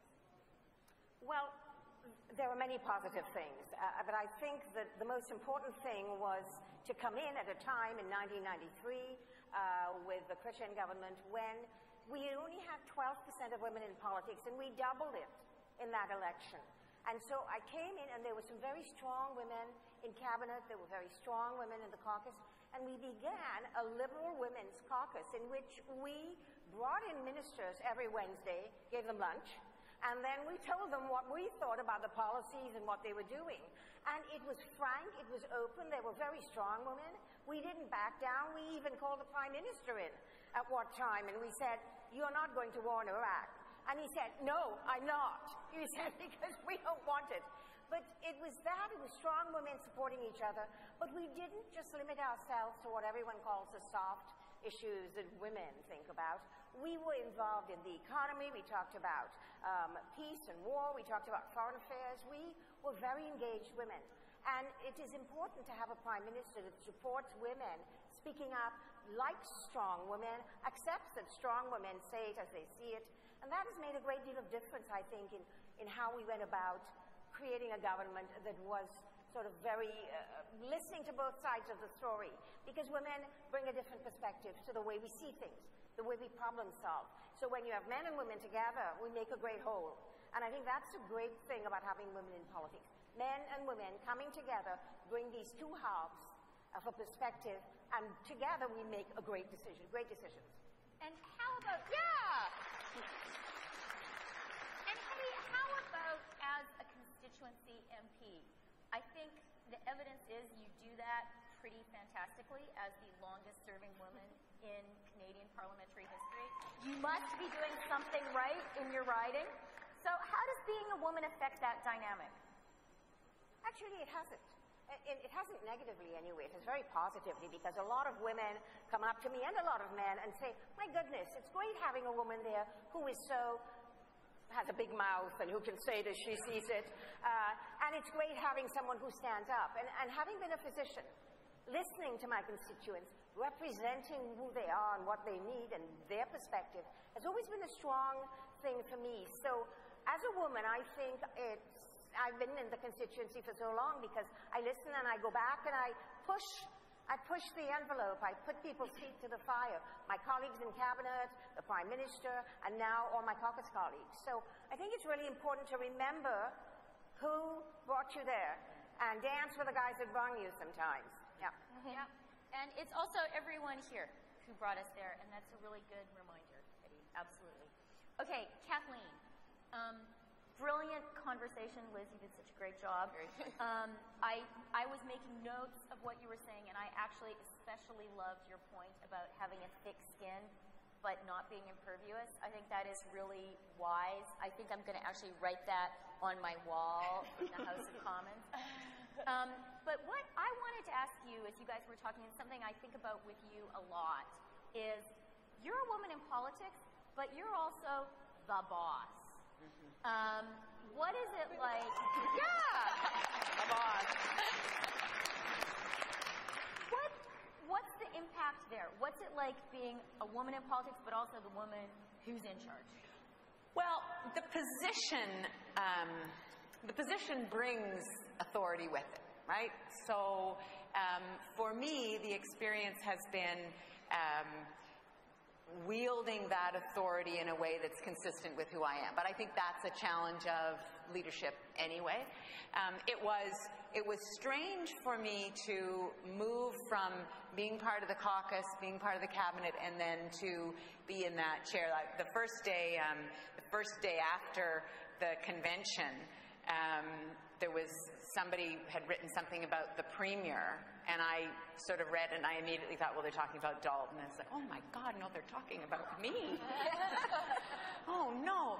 Well, there were many positive things, uh, but I think that the most important thing was to come in at a time in nineteen ninety-three uh, with the Christian government when we only had twelve percent of women in politics, and we doubled it in that election. And so I came in, and there were some very strong women in cabinet, there were very strong women in the caucus, and we began a Liberal Women's Caucus in which we brought in ministers every Wednesday, gave them lunch, and then we told them what we thought about the policies and what they were doing. And it was frank, it was open, they were very strong women. We didn't back down, we even called the Prime Minister in at what time, and we said, "You're not going to war in Iraq." And he said, "No, I'm not." He said, "Because we don't want it." But it was that, it was strong women supporting each other, but we didn't just limit ourselves to what everyone calls the soft issues that women think about. We were involved in the economy, we talked about um, peace and war, we talked about foreign affairs. We were very engaged women. And it is important to have a Prime Minister that supports women speaking up, likes strong women, accepts that strong women say it as they see it. And that has made a great deal of difference, I think, in, in how we went about creating a government that was sort of very uh, listening to both sides of the story, because women bring a different perspective to the way we see things, the way we problem solve. So when you have men and women together, we make a great whole. And I think that's a great thing about having women in politics. Men and women coming together bring these two halves of a perspective, and together we make a great decision, great decisions. And how about, yeah! And Hetty, how about as a constituency M P? I think the evidence is you do that pretty fantastically as the longest serving woman in Canadian parliamentary history. You must be doing something right in your riding. So how does being a woman affect that dynamic? Actually, it hasn't. It, it hasn't negatively anyway. It has very positively, because a lot of women come up to me, and a lot of men, and say, "My goodness, it's great having a woman there who is so, has a big mouth and who can say it as she sees it. Uh, and it's great having someone who stands up." And, and having been a physician, listening to my constituents, representing who they are and what they need and their perspective, has always been a strong thing for me. So as a woman, I think it's, I've been in the constituency for so long because I listen and I go back and I push, I push the envelope. I put people's feet to the fire. My colleagues in cabinet, the Prime Minister, and now all my caucus colleagues. So I think it's really important to remember who brought you there and dance with the guys that brung you sometimes. Yeah. Mm-hmm. Yeah. And it's also everyone here who brought us there, and that's a really good reminder, Eddie. Absolutely. Okay, Kathleen. Um, brilliant conversation, Liz. You did such a great job. Um, I, I was making notes of what you were saying, and I actually especially loved your point about having a thick skin but not being impervious. I think that is really wise. I think I'm going to actually write that on my wall in the House of Commons. Um, but what I wanted to ask you, as you guys were talking, and something I think about with you a lot, is you're a woman in politics, but you're also the boss. Mm-hmm. um, what is it like? Yeah, the boss. What, what's the impact there? What's it like being a woman in politics, but also the woman who's in charge? Well, the position, um, the position brings authority with it, right? So, um, for me, the experience has been um, wielding that authority in a way that's consistent with who I am. But I think that's a challenge of leadership anyway. Um, it was it was strange for me to move from being part of the caucus, being part of the cabinet, and then to be in that chair. Like the first day, um, the first day after the convention, um, there was somebody had written something about the premier, and I sort of read, and I immediately thought, well, they're talking about Dalton. And I was like, oh my God, no, they're talking about me. Oh no.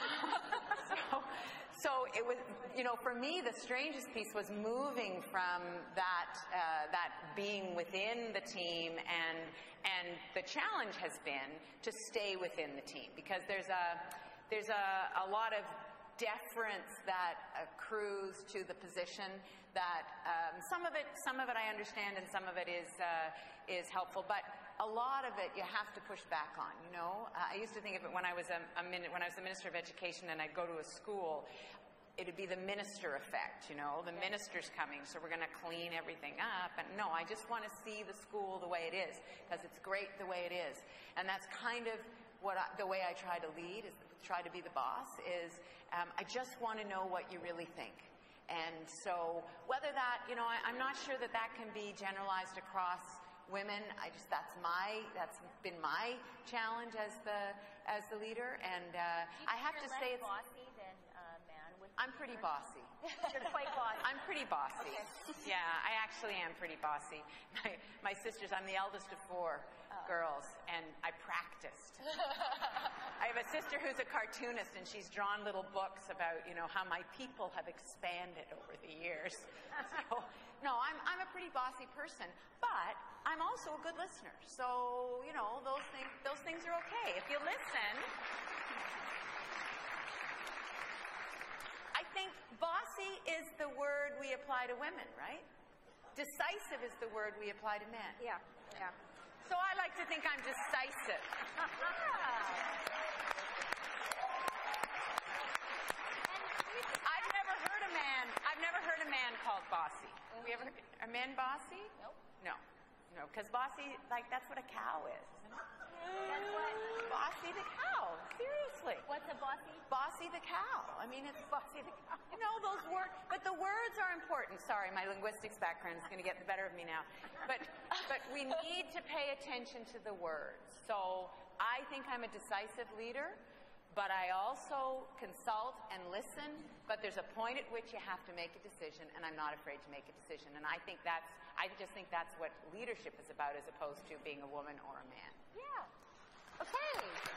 so, so it was, you know, for me, the strangest piece was moving from that, uh, that being within the team, and and the challenge has been to stay within the team, because there's a there's a, a lot of deference that accrues to the position. That um, some of it, some of it I understand, and some of it is uh, is helpful. But a lot of it you have to push back on. You know, uh, I used to think of it when I was a, a min- when I was the Minister of Education, and I'd go to a school. It'd be the minister effect. You know, the minister's coming, so we're going to clean everything up. And no, I just want to see the school the way it is, because it's great the way it is. And that's kind of what I, the way I try to lead, is try to be the boss. Is um, I just want to know what you really think. And so whether that, you know, I, I'm not sure that that can be generalized across women. I just, that's my, that's been my challenge as the, as the leader. And uh, I have to say it's... bossy than uh, man with I'm pretty bossy. You're quite bossy. I'm pretty bossy. Okay. Yeah, I actually am pretty bossy. My, my sisters, I'm the eldest of four oh. girls, and I practiced. I have a sister who's a cartoonist, and she's drawn little books about, you know, how my people have expanded over the years. So, no, I'm, I'm a pretty bossy person, but I'm also a good listener. So, you know, those things, those things are okay. If you listen... I think bossy is the word we apply to women, right? Decisive is the word we apply to men. Yeah, yeah. So I like to think I'm decisive. I've never heard a man, I've never heard a man called bossy. Have we ever heard, are men bossy? Nope. No. No, because bossy, like, that's what a cow is, isn't it? That's what? Bossy the cow. Seriously. What's a bossy? Bossy the cow. I mean, it's bossy the cow. You know, those words, but the words are important. Sorry, my linguistics background is going to get the better of me now. But, but we need to pay attention to the words. So I think I'm a decisive leader, but I also consult and listen. But there's a point at which you have to make a decision, and I'm not afraid to make a decision. And I think that's, I just think that's what leadership is about, as opposed to being a woman or a man. Yeah. Okay.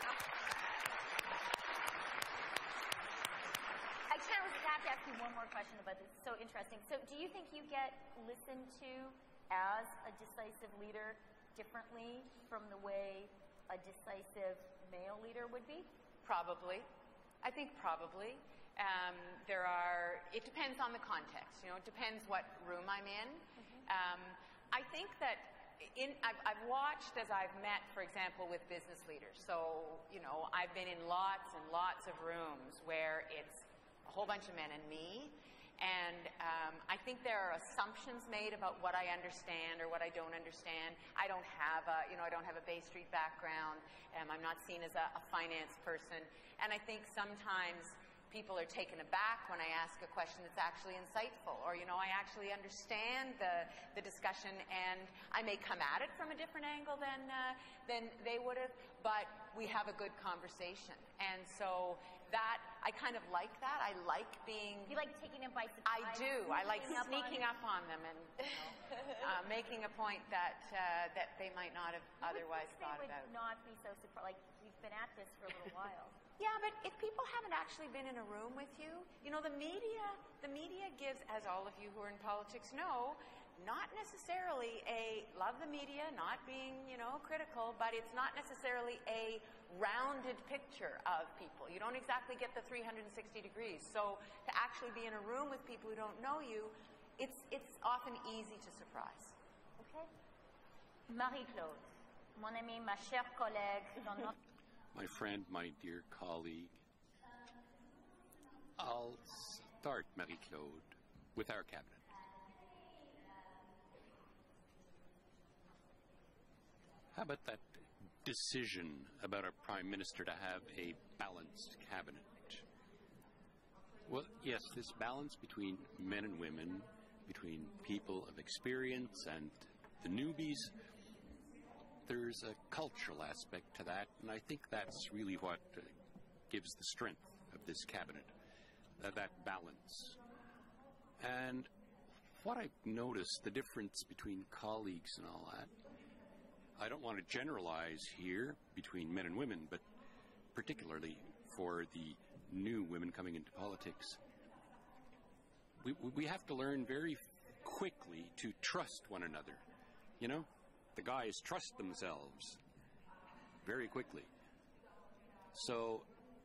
I kind of have to ask you one more question about this. It's so interesting. So do you think you get listened to as a decisive leader differently from the way a decisive male leader would be? Probably. I think probably. Um, there are, it depends on the context. You know, it depends what room I'm in. Mm-hmm. um, I think that In, I've, I've watched as I've met, for example, with business leaders. So, you know, I've been in lots and lots of rooms where it's a whole bunch of men and me. And um, I think there are assumptions made about what I understand or what I don't understand. I don't have a, you know, I don't have a Bay Street background. Um, I'm not seen as a, a finance person. And I think sometimes people are taken aback when I ask a question that's actually insightful, or, you know, I actually understand the, the discussion, and I may come at it from a different angle than, uh, than they would have, but we have a good conversation. And so that, I kind of like that. I like being... You like taking them by surprise? I do. I like up sneaking on up on them and you know, uh, making a point that uh, that they might not have otherwise they thought would about. not be so surprised. Like, you've been at this for a little while. Yeah, but if people haven't actually been in a room with you, you know, the media, the media gives, as all of you who are in politics know, not necessarily a love the media, not being, you know, critical, but it's not necessarily a rounded picture of people. You don't exactly get the three hundred sixty degrees. So to actually be in a room with people who don't know you, it's it's often easy to surprise. Okay. Marie-Claude, mon ami, ma chère collègue, dans notre... My friend, my dear colleague, I'll start, Marie-Claude, with our cabinet. How about that decision about our Prime Minister to have a balanced cabinet? Well, yes, this balance between men and women, between people of experience and the newbies, there's a cultural aspect to that, and I think that's really what uh, gives the strength of this cabinet, uh, that balance. And what I've noticed, the difference between colleagues and all that, I don't want to generalize here between men and women, but particularly for the new women coming into politics, we, we have to learn very quickly to trust one another, you know? The guys trust themselves very quickly. So,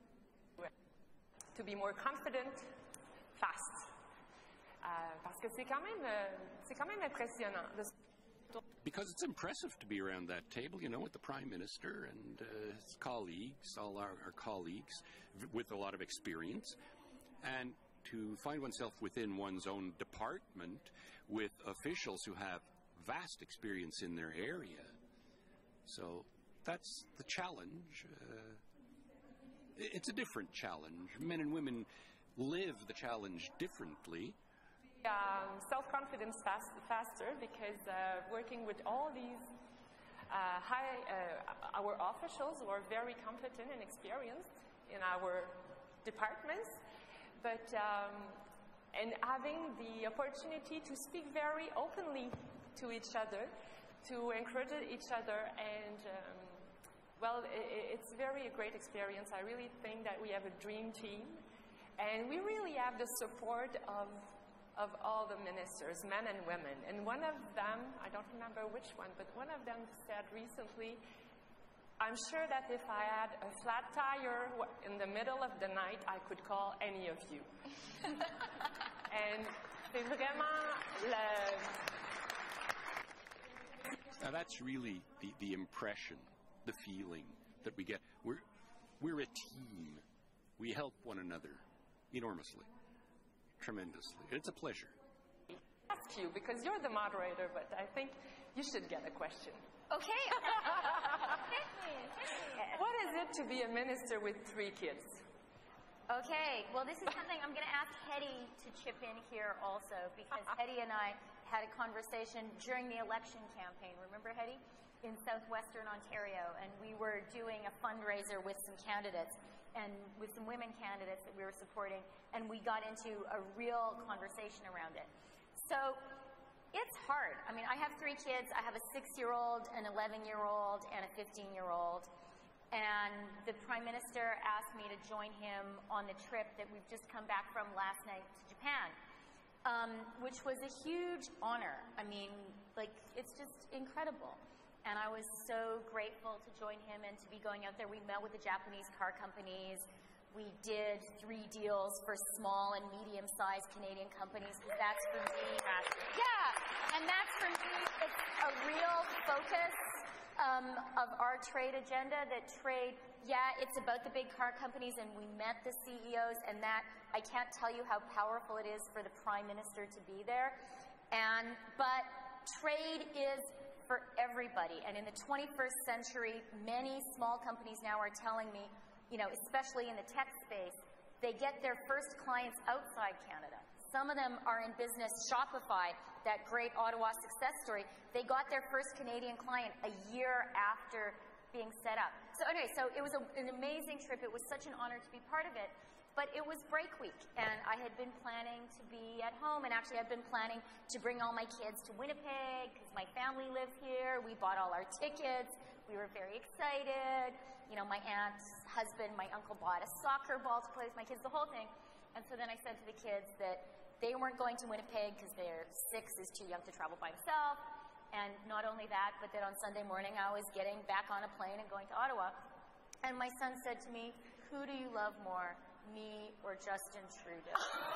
to be more confident, fast. Euh, parce que c'est quand même, euh, c'est quand même impressionnant. Because it's impressive to be around that table, you know, with the Prime Minister and uh, his colleagues, all our, our colleagues v- with a lot of experience, and to find oneself within one's own department with officials who have vast experience in their area. So that's the challenge. Uh, it's a different challenge. Men and women live the challenge differently. Um, self-confidence fast, faster because uh, working with all these uh, high, uh, our officials who are very competent and experienced in our departments, but um, and having the opportunity to speak very openly to each other, to encourage each other, and um, well, it, it's very a great experience. I really think that we have a dream team, and we really have the support of of all the ministers, men and women. And one of them, I don't remember which one, but one of them said recently, I'm sure that if I had a flat tire in the middle of the night, I could call any of you. And c'est vraiment le... Now that's really the, the impression, the feeling that we get. We're, we're a team. We help one another enormously. Tremendously. It's a pleasure. Ask you because you're the moderator, but I think you should get a question. Okay. What is it to be a minister with three kids? Okay. Well, this is something I'm going to ask Hetty to chip in here also, because Hetty and I had a conversation during the election campaign. Remember, Hetty? In southwestern Ontario, and we were doing a fundraiser with some candidates and with some women candidates that we were supporting, and we got into a real conversation around it. So it's hard. I mean, I have three kids. I have a six-year-old, an eleven-year-old, and a fifteen-year-old. And the Prime Minister asked me to join him on the trip that we've just come back from last night to Japan, um, which was a huge honor. I mean, like, it's just incredible. And I was so grateful to join him and to be going out there. We met with the Japanese car companies. We did three deals for small and medium-sized Canadian companies. That's for me. Yeah, and that's for me. It's a real focus um, of our trade agenda. That trade, yeah, it's about the big car companies, and we met the C E Os, and that I can't tell you how powerful it is for the Prime Minister to be there. And but trade is for everybody. And in the twenty-first century, many small companies now are telling me, you know, especially in the tech space, they get their first clients outside Canada. Some of them are in business. Shopify, that great Ottawa success story, they got their first Canadian client a year after being set up. So anyway, so it was a, an amazing trip. It was such an honor to be part of it. But it was break week, and I had been planning to be at home, and actually I've been planning to bring all my kids to Winnipeg because my family lives here. We bought all our tickets. We were very excited. You know, my aunt's husband, my uncle bought a soccer ball to play with my kids, the whole thing. And so then I said to the kids that they weren't going to Winnipeg because their six is too young to travel by himself. And not only that, but that on Sunday morning I was getting back on a plane and going to Ottawa. And my son said to me, "Who do you love more, me or Justin Trudeau?"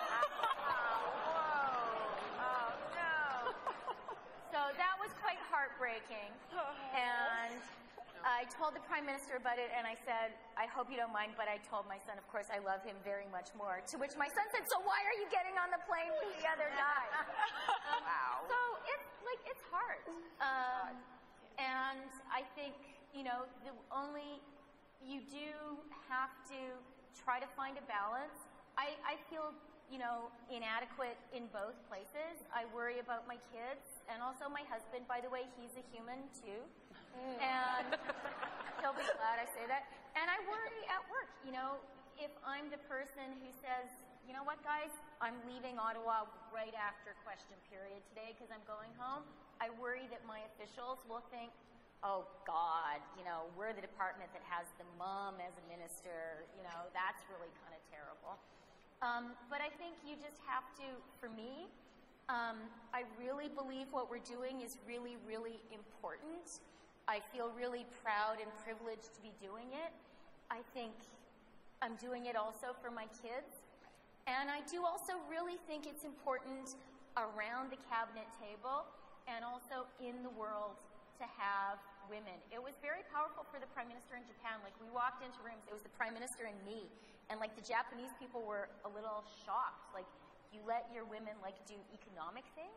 Whoa. Oh, no. So that was quite heartbreaking. And I told the Prime Minister about it, and I said, "I hope you don't mind," but I told my son, of course, I love him very much more. To which my son said, "So why are you getting on the plane with the other guy?" um, Wow. So it's, like, it's hard. Um, and I think, you know, the only, you do have to try to find a balance. I, I feel, you know, inadequate in both places. I worry about my kids and also my husband. By the way, he's a human, too. Mm. And he'll be glad I say that. And I worry at work, you know, if I'm the person who says, "You know what, guys, I'm leaving Ottawa right after question period today because I'm going home," I worry that my officials will think, "Oh, God, you know, we're the department that has the mom as a minister. You know, that's really kind of terrible." Um, but I think you just have to, for me, um, I really believe what we're doing is really, really important. I feel really proud and privileged to be doing it. I think I'm doing it also for my kids. And I do also really think it's important around the cabinet table and also in the world to have women. It was very powerful for the Prime Minister in Japan. Like, we walked into rooms, it was the Prime Minister and me. And, like, the Japanese people were a little shocked. Like, you let your women, like, do economic things?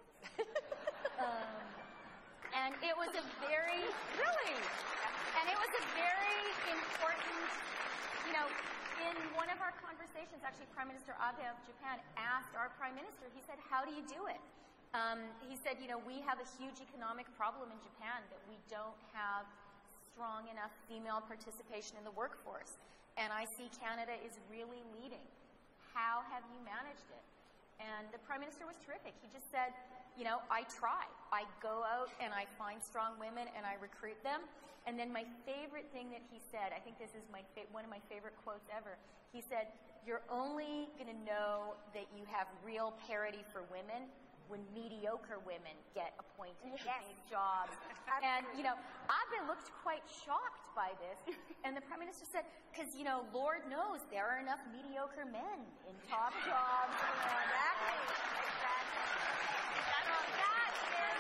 um, and it was a very, really, and it was a very important, you know, in one of our conversations, actually, Prime Minister Abe of Japan asked our Prime Minister, he said, "How do you do it?" Um, he said, "You know, we have a huge economic problem in Japan that we don't have strong enough female participation in the workforce. And I see Canada is really leading. How have you managed it?" And the Prime Minister was terrific. He just said, "You know, I try. I go out and I find strong women and I recruit them." And then my favorite thing that he said, I think this is my fa- one of my favorite quotes ever, he said, "You're only going to know that you have real parity for women when mediocre women get appointed to these jobs." And, you know, Abe looked quite shocked by this. And the Prime Minister said, "Because, you know, Lord knows there are enough mediocre men in top jobs." Exactly. Exactly. So that is,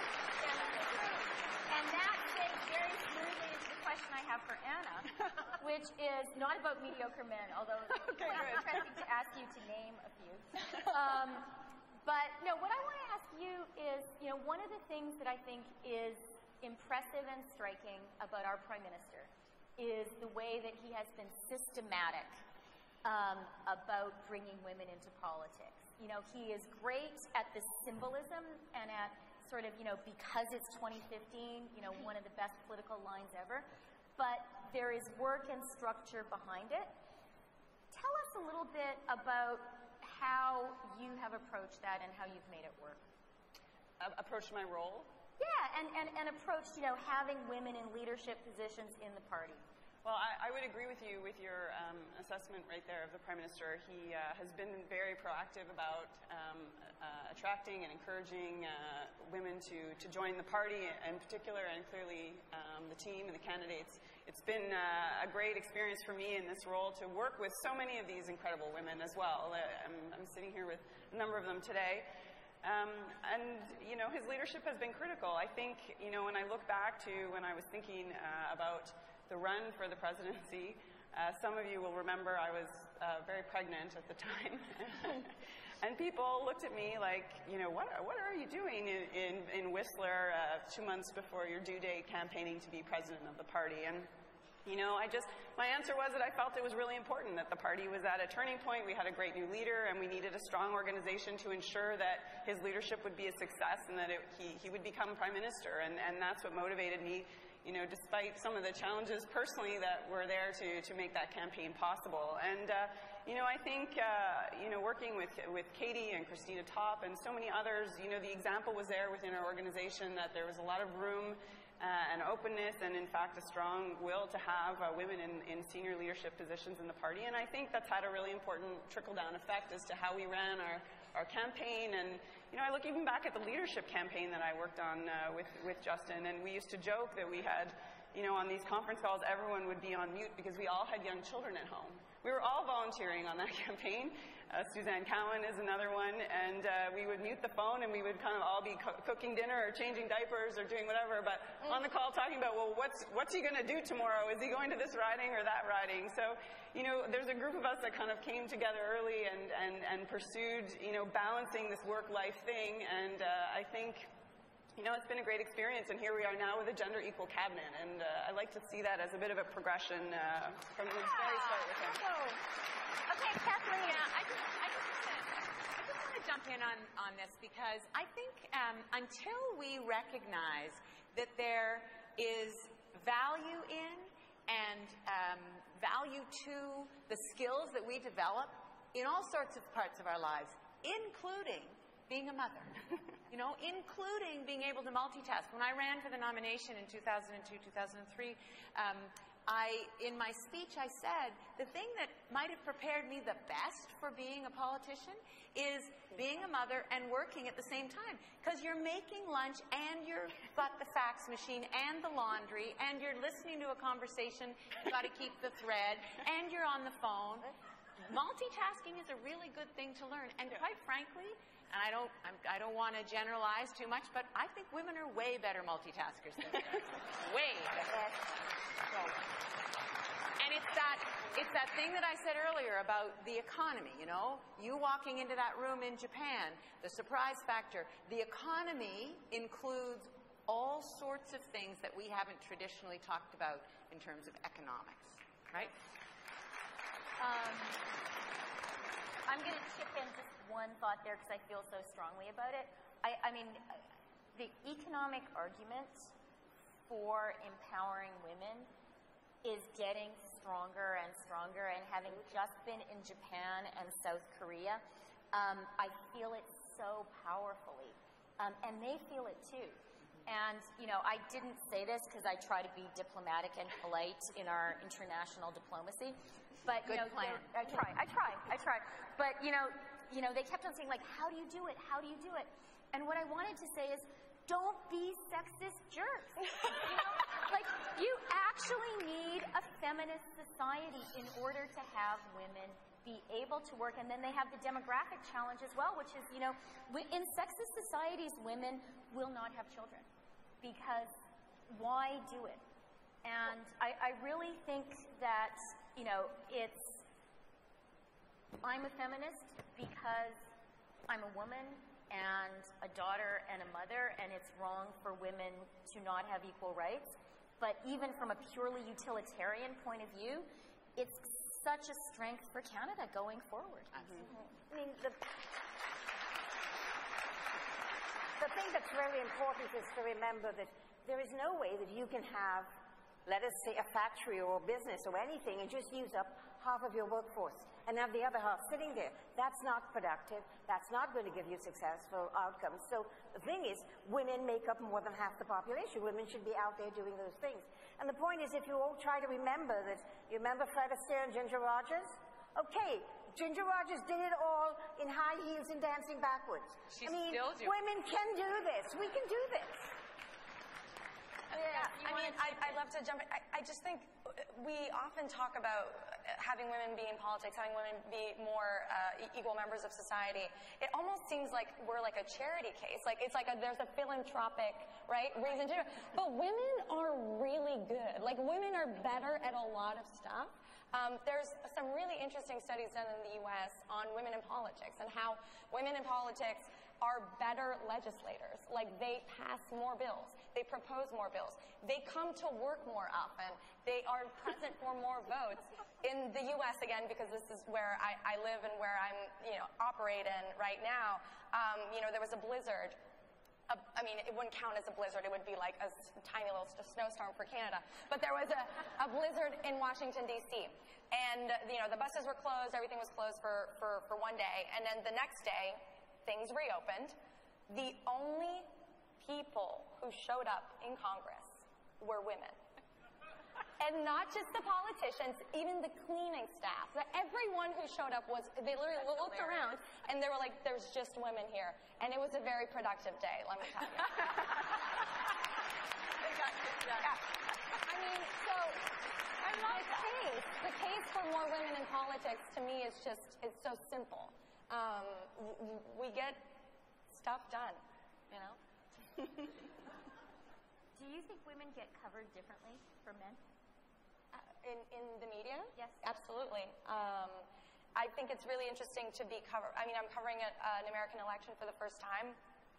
and that takes very smoothly into the question I have for Anna, which is not about mediocre men, although it's Okay, quite interesting to ask you to name a few. Um, But, no, what I want to ask you is, you know, one of the things that I think is impressive and striking about our Prime Minister is the way that he has been systematic um, about bringing women into politics. You know, he is great at the symbolism and at sort of, you know, because it's twenty fifteen, you know, one of the best political lines ever. But there is work and structure behind it. Tell us a little bit about how you have approached that and how you've made it work. Uh, approached my role? Yeah, and, and, and approached, you know, having women in leadership positions in the party. Well, I, I would agree with you with your um, assessment right there of the Prime Minister. He uh, has been very proactive about um, uh, attracting and encouraging uh, women to, to join the party in particular, and clearly um, the team and the candidates. It's been uh, a great experience for me in this role to work with so many of these incredible women as well. Uh, I'm, I'm sitting here with a number of them today. Um, and, you know, his leadership has been critical. I think, you know, when I look back to when I was thinking uh, about the run for the presidency, uh, some of you will remember I was uh, very pregnant at the time. And people looked at me like, you know, what, what are you doing in, in, in Whistler uh, two months before your due date campaigning to be president of the party? And, you know, I just, my answer was that I felt it was really important that the party was at a turning point. We had a great new leader, and we needed a strong organization to ensure that his leadership would be a success and that it, he, he would become prime minister. And, and that's what motivated me, you know, despite some of the challenges personally that were there to, to make that campaign possible. And, uh, you know, I think, uh, you know, working with, with Katie and Christina Topp and so many others, you know, the example was there within our organization that there was a lot of room uh, and openness and, in fact, a strong will to have uh, women in, in senior leadership positions in the party. And I think that's had a really important trickle-down effect as to how we ran our, our campaign. And, you know, I look even back at the leadership campaign that I worked on uh, with, with Justin, and we used to joke that we had, you know, on these conference calls, everyone would be on mute because we all had young children at home. We were all volunteering on that campaign. Uh, Suzanne Cowan is another one, and uh, we would mute the phone and we would kind of all be co cooking dinner or changing diapers or doing whatever, but on the call talking about, well, what's, what's he going to do tomorrow? Is he going to this riding or that riding? So, you know, there's a group of us that kind of came together early and, and, and pursued, you know, balancing this work-life thing, and uh, I think, you know, it's been a great experience, and here we are now with a gender equal cabinet, and uh, I like to see that as a bit of a progression uh, from the very start with him. Okay, Kathleen, uh, I just, I just want to jump in on, on this because I think um, until we recognize that there is value in and um, value to the skills that we develop in all sorts of parts of our lives, including being a mother, you know, including being able to multitask. When I ran for the nomination in two thousand two, two thousand three, um, I, in my speech, I said the thing that might have prepared me the best for being a politician is being a mother and working at the same time. Because you're making lunch and you've got the fax machine and the laundry and you're listening to a conversation, you've got to keep the thread, and you're on the phone. Multitasking is a really good thing to learn. And quite frankly, and I don't, I'm, I don't want to generalize too much, but I think women are way better multitaskers than men. Way better. And it's that, it's that thing that I said earlier about the economy, you know? You walking into that room in Japan, the surprise factor. The economy includes all sorts of things that we haven't traditionally talked about in terms of economics, right? Um, I'm going to chip in just one thought there because I feel so strongly about it. I, I mean, the economic argument for empowering women is getting stronger and stronger, and having just been in Japan and South Korea, um, I feel it so powerfully, um, and they feel it too. And, you know, I didn't say this because I try to be diplomatic and polite in our international diplomacy, but, you Good know, plan. I try, I try, I try. But, you know, you know, they kept on saying, like, how do you do it? How do you do it? And what I wanted to say is, don't be sexist jerks. You know, like, you actually need a feminist society in order to have women be able to work. And then they have the demographic challenge as well, which is, you know, in sexist societies, women will not have children. Because why do it? And I, I really think that, you know, it's, I'm a feminist because I'm a woman and a daughter and a mother, and it's wrong for women to not have equal rights. But even from a purely utilitarian point of view, it's such a strength for Canada going forward. Mm-hmm. I mean, the, the thing that's really important is to remember that there is no way that you can have, let us say, a factory or a business or anything and just use up half of your workforce and have the other half sitting there. That's not productive. That's not going to give you successful outcomes. So the thing is, women make up more than half the population. Women should be out there doing those things. And the point is, if you all try to remember that, you remember Fred Astaire and Ginger Rogers? Okay, Ginger Rogers did it all in high heels and dancing backwards. She's I mean, still doing women can do this. We can do this. Yeah, I mean, I, I'd love to jump in. I, I just think we often talk about having women be in politics, having women be more uh, equal members of society. It almost seems like we're like a charity case. Like it's like a, there's a philanthropic, right, reason to do it. But women are really good. Like women are better at a lot of stuff. Um, there's some really interesting studies done in the U S on women in politics and how women in politics are better legislators. Like they pass more bills. They propose more bills. They come to work more often. They are present for more votes. In the U S, again, because this is where I, I live and where I'm, you know, operate in right now, um, you know, there was a blizzard a, I mean, it wouldn't count as a blizzard. It would be like a s- tiny little s- snowstorm for Canada. But there was a, a blizzard in Washington, D C And, you know, the buses were closed. Everything was closed for, for, for one day. And then the next day, things reopened. The only people who showed up in Congress were women. And not just the politicians, even the cleaning staff. Everyone who showed up was, they literally That's looked hilarious. around and they were like, there's just women here. And it was a very productive day, let me tell you. They got it done. Yeah. I mean, so I love the case. The case for more women in politics, to me, is just, it's so simple. Um, w- w- we get stuff done, you know? Do you think women get covered differently from men? In, in the media? Yes. Absolutely. Um, I think it's really interesting to be covered. I mean, I'm covering a, uh, an American election for the first time,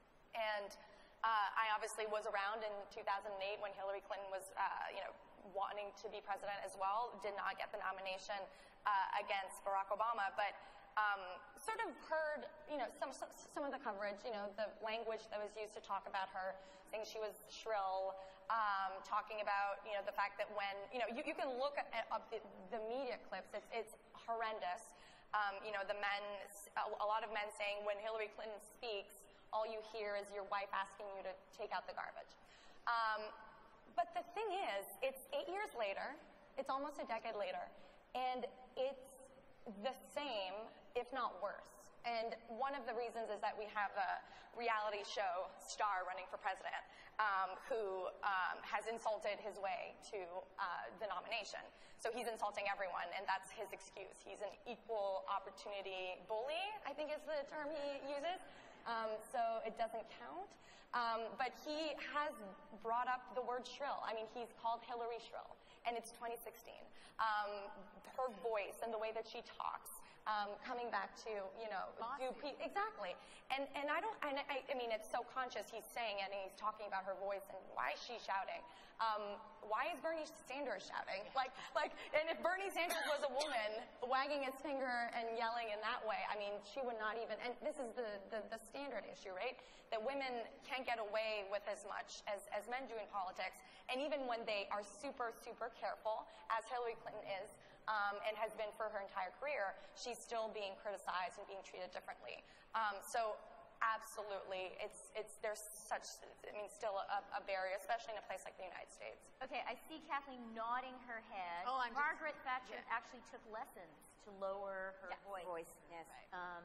and uh, I obviously was around in two thousand eight when Hillary Clinton was, uh, you know, wanting to be president as well. Did not get the nomination uh, against Barack Obama, but um, sort of heard, you know, some, some some of the coverage, you know, the language that was used to talk about her, saying she was shrill. Um, talking about, you know, the fact that when, you know, you, you can look at, at the, the media clips, it's, it's horrendous. Um, you know, the men, a, a lot of men saying when Hillary Clinton speaks, all you hear is your wife asking you to take out the garbage. Um, but the thing is, it's eight years later, it's almost a decade later, and it's the same, if not worse. And one of the reasons is that we have a reality show star running for president um, who um, has insulted his way to uh, the nomination. So he's insulting everyone, and that's his excuse. He's an equal opportunity bully, I think is the term he uses. Um, so it doesn't count. Um, but he has brought up the word shrill. I mean, he's called Hillary shrill, and it's twenty sixteen. Um, her voice and the way that she talks. Um, coming back to, you know, do pe- exactly. And and I don't, and I, I mean, it's so conscious he's saying it and he's talking about her voice and why is she shouting? Um, why is Bernie Sanders shouting? Like, like, and if Bernie Sanders was a woman wagging his finger and yelling in that way, I mean, she would not even, and this is the, the, the standard issue, right? That women can't get away with as much as, as men do in politics. And even when they are super, super careful, as Hillary Clinton is, Um, and has been for her entire career, she's still being criticized and being treated differently. Um, so absolutely, it's, it's, there's such, I mean, still a, a barrier, especially in a place like the United States. Okay, I see Kathleen nodding her head. Oh, I'm just- Margaret Thatcher yeah. actually took lessons to lower her Yes. voice. Voice, yes. Um,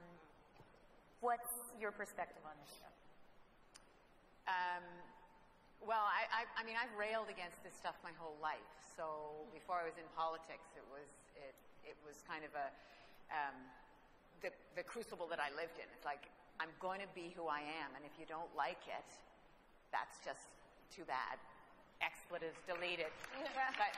what's your perspective on this stuff? Um, well, I, I, I mean, I've railed against this stuff my whole life. So before I was in politics, it was it it was kind of a um, the the crucible that I lived in. It's like I'm going to be who I am, and if you don't like it, that's just too bad. Expletives deleted. But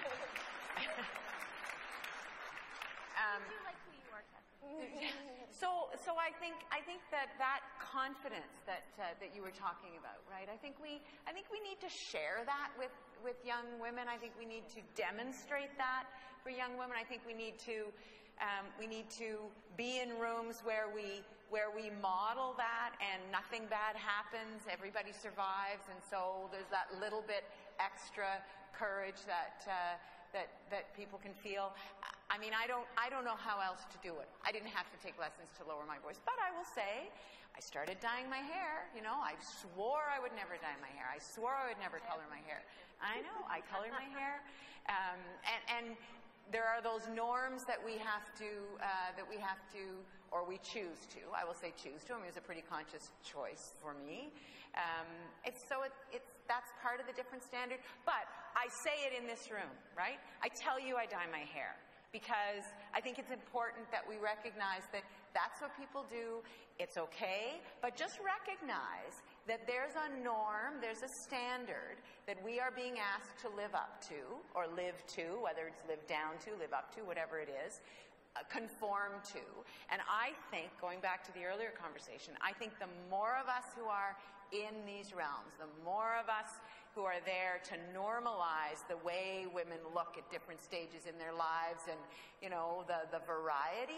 um, I do like who you are, Kathleen. So, so I think I think that that confidence that uh, that you were talking about, right? I think we I think we need to share that with, with young women. I think we need to demonstrate that for young women. I think we need to um, we need to be in rooms where we where we model that and nothing bad happens. Everybody survives, and so there's that little bit extra courage that uh, that that people can feel. I mean, I don't, I don't know how else to do it. I didn't have to take lessons to lower my voice, but I will say, I started dyeing my hair. You know, I swore I would never dye my hair. I swore I would never color my hair. I know, I color my hair, um, and, and there are those norms that we have to, uh, that we have to, or we choose to. I will say choose to. I mean, it was a pretty conscious choice for me. Um, it's so it, it's that's part of the different standard. But I say it in this room, right? I tell you I dye my hair. Because I think it's important that we recognize that that's what people do. It's okay, but just recognize that there's a norm, there's a standard that we are being asked to live up to, or live to, whether it's live down to, live up to, whatever it is, uh, conform to. And I think, going back to the earlier conversation, I think the more of us who are in these realms, the more of us who are there to normalize the way women look at different stages in their lives and, you know, the, the variety,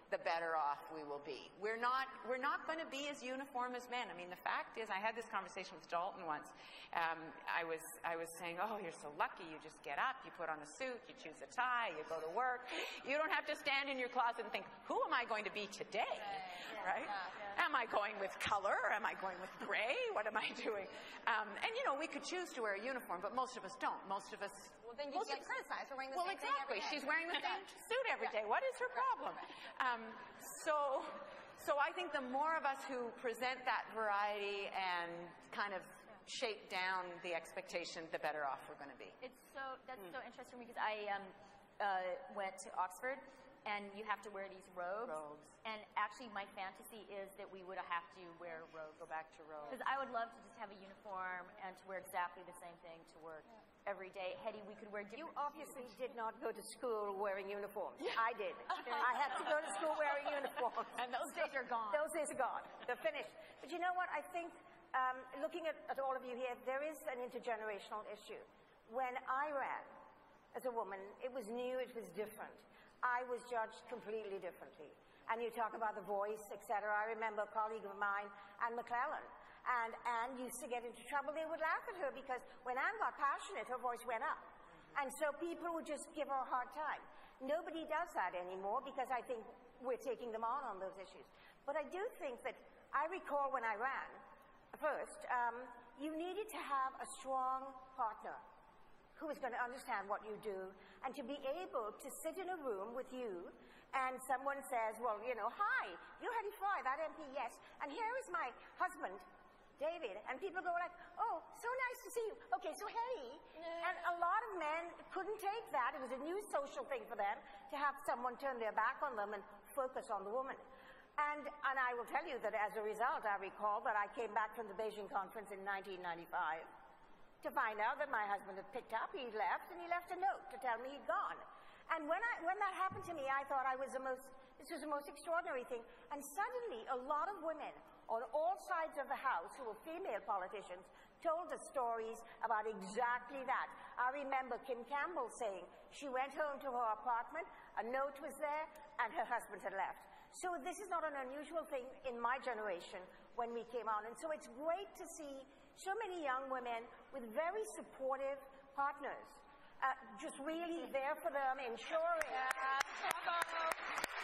the better off we will be. We're not, we're not going to be as uniform as men. I mean, the fact is, I had this conversation with Dalton once. Um, I was, I was saying, oh, you're so lucky. You just get up, you put on a suit, you choose a tie, you go to work. You don't have to stand in your closet and think, who am I going to be today? Right? Am I going with color? Am I going with gray? What am I doing? Um, and, you know, we could choose to wear a uniform, but most of us don't. Most of us... Well, then you get criticized for wearing the well, same exactly. thing every day. She's wearing the same suit every day. What is her problem? Um, so, so I think the more of us who present that variety and kind of shake down the expectation, the better off we're going to be. It's so that's mm. so interesting because I um, uh, went to Oxford, and you have to wear these robes. Robes. And actually, my fantasy is that we would have to wear a robe. Go back to robes. Because I would love to just have a uniform and to wear exactly the same thing to work yeah. every day. Hetty, we could wear different. You obviously did not go to school wearing uniforms. Yeah. I did. I had to go to school wearing uniforms. And those days are gone. Those days are gone. They're finished. But you know what? I think, um, looking at, at all of you here, there is an intergenerational issue. When I ran as a woman, it was new, it was different. I was judged completely differently. And you talk about the voice, et cetera. I remember a colleague of mine, Anne McClellan, and Anne used to get into trouble. They would laugh at her because when Anne got passionate, her voice went up. And so people would just give her a hard time. Nobody does that anymore because I think we're taking them on on those issues. But I do think that, I recall when I ran, first, um, you needed to have a strong partner who was going to understand what you do and to be able to sit in a room with you and someone says, well, you know, hi, you're Hetty Fry, that M P, yes, and here is my husband, David. And people go like, oh, so nice to see you. Okay, so Hetty. And a lot of men couldn't take that. It was a new social thing for them to have someone turn their back on them and focus on the woman. And, and I will tell you that as a result, I recall that I came back from the Beijing conference in nineteen ninety-five to find out that my husband had picked up, he'd left, and he left a note to tell me he'd gone. And when, I, when that happened to me, I thought I was the most, this was the most extraordinary thing. And suddenly, a lot of women on all sides of the House who were female politicians told us stories about exactly that. I remember Kim Campbell saying she went home to her apartment, a note was there, and her husband had left. So this is not an unusual thing in my generation when we came on. And so it's great to see so many young women with very supportive partners, uh, just really there for them, ensuring. Yeah. Bravo.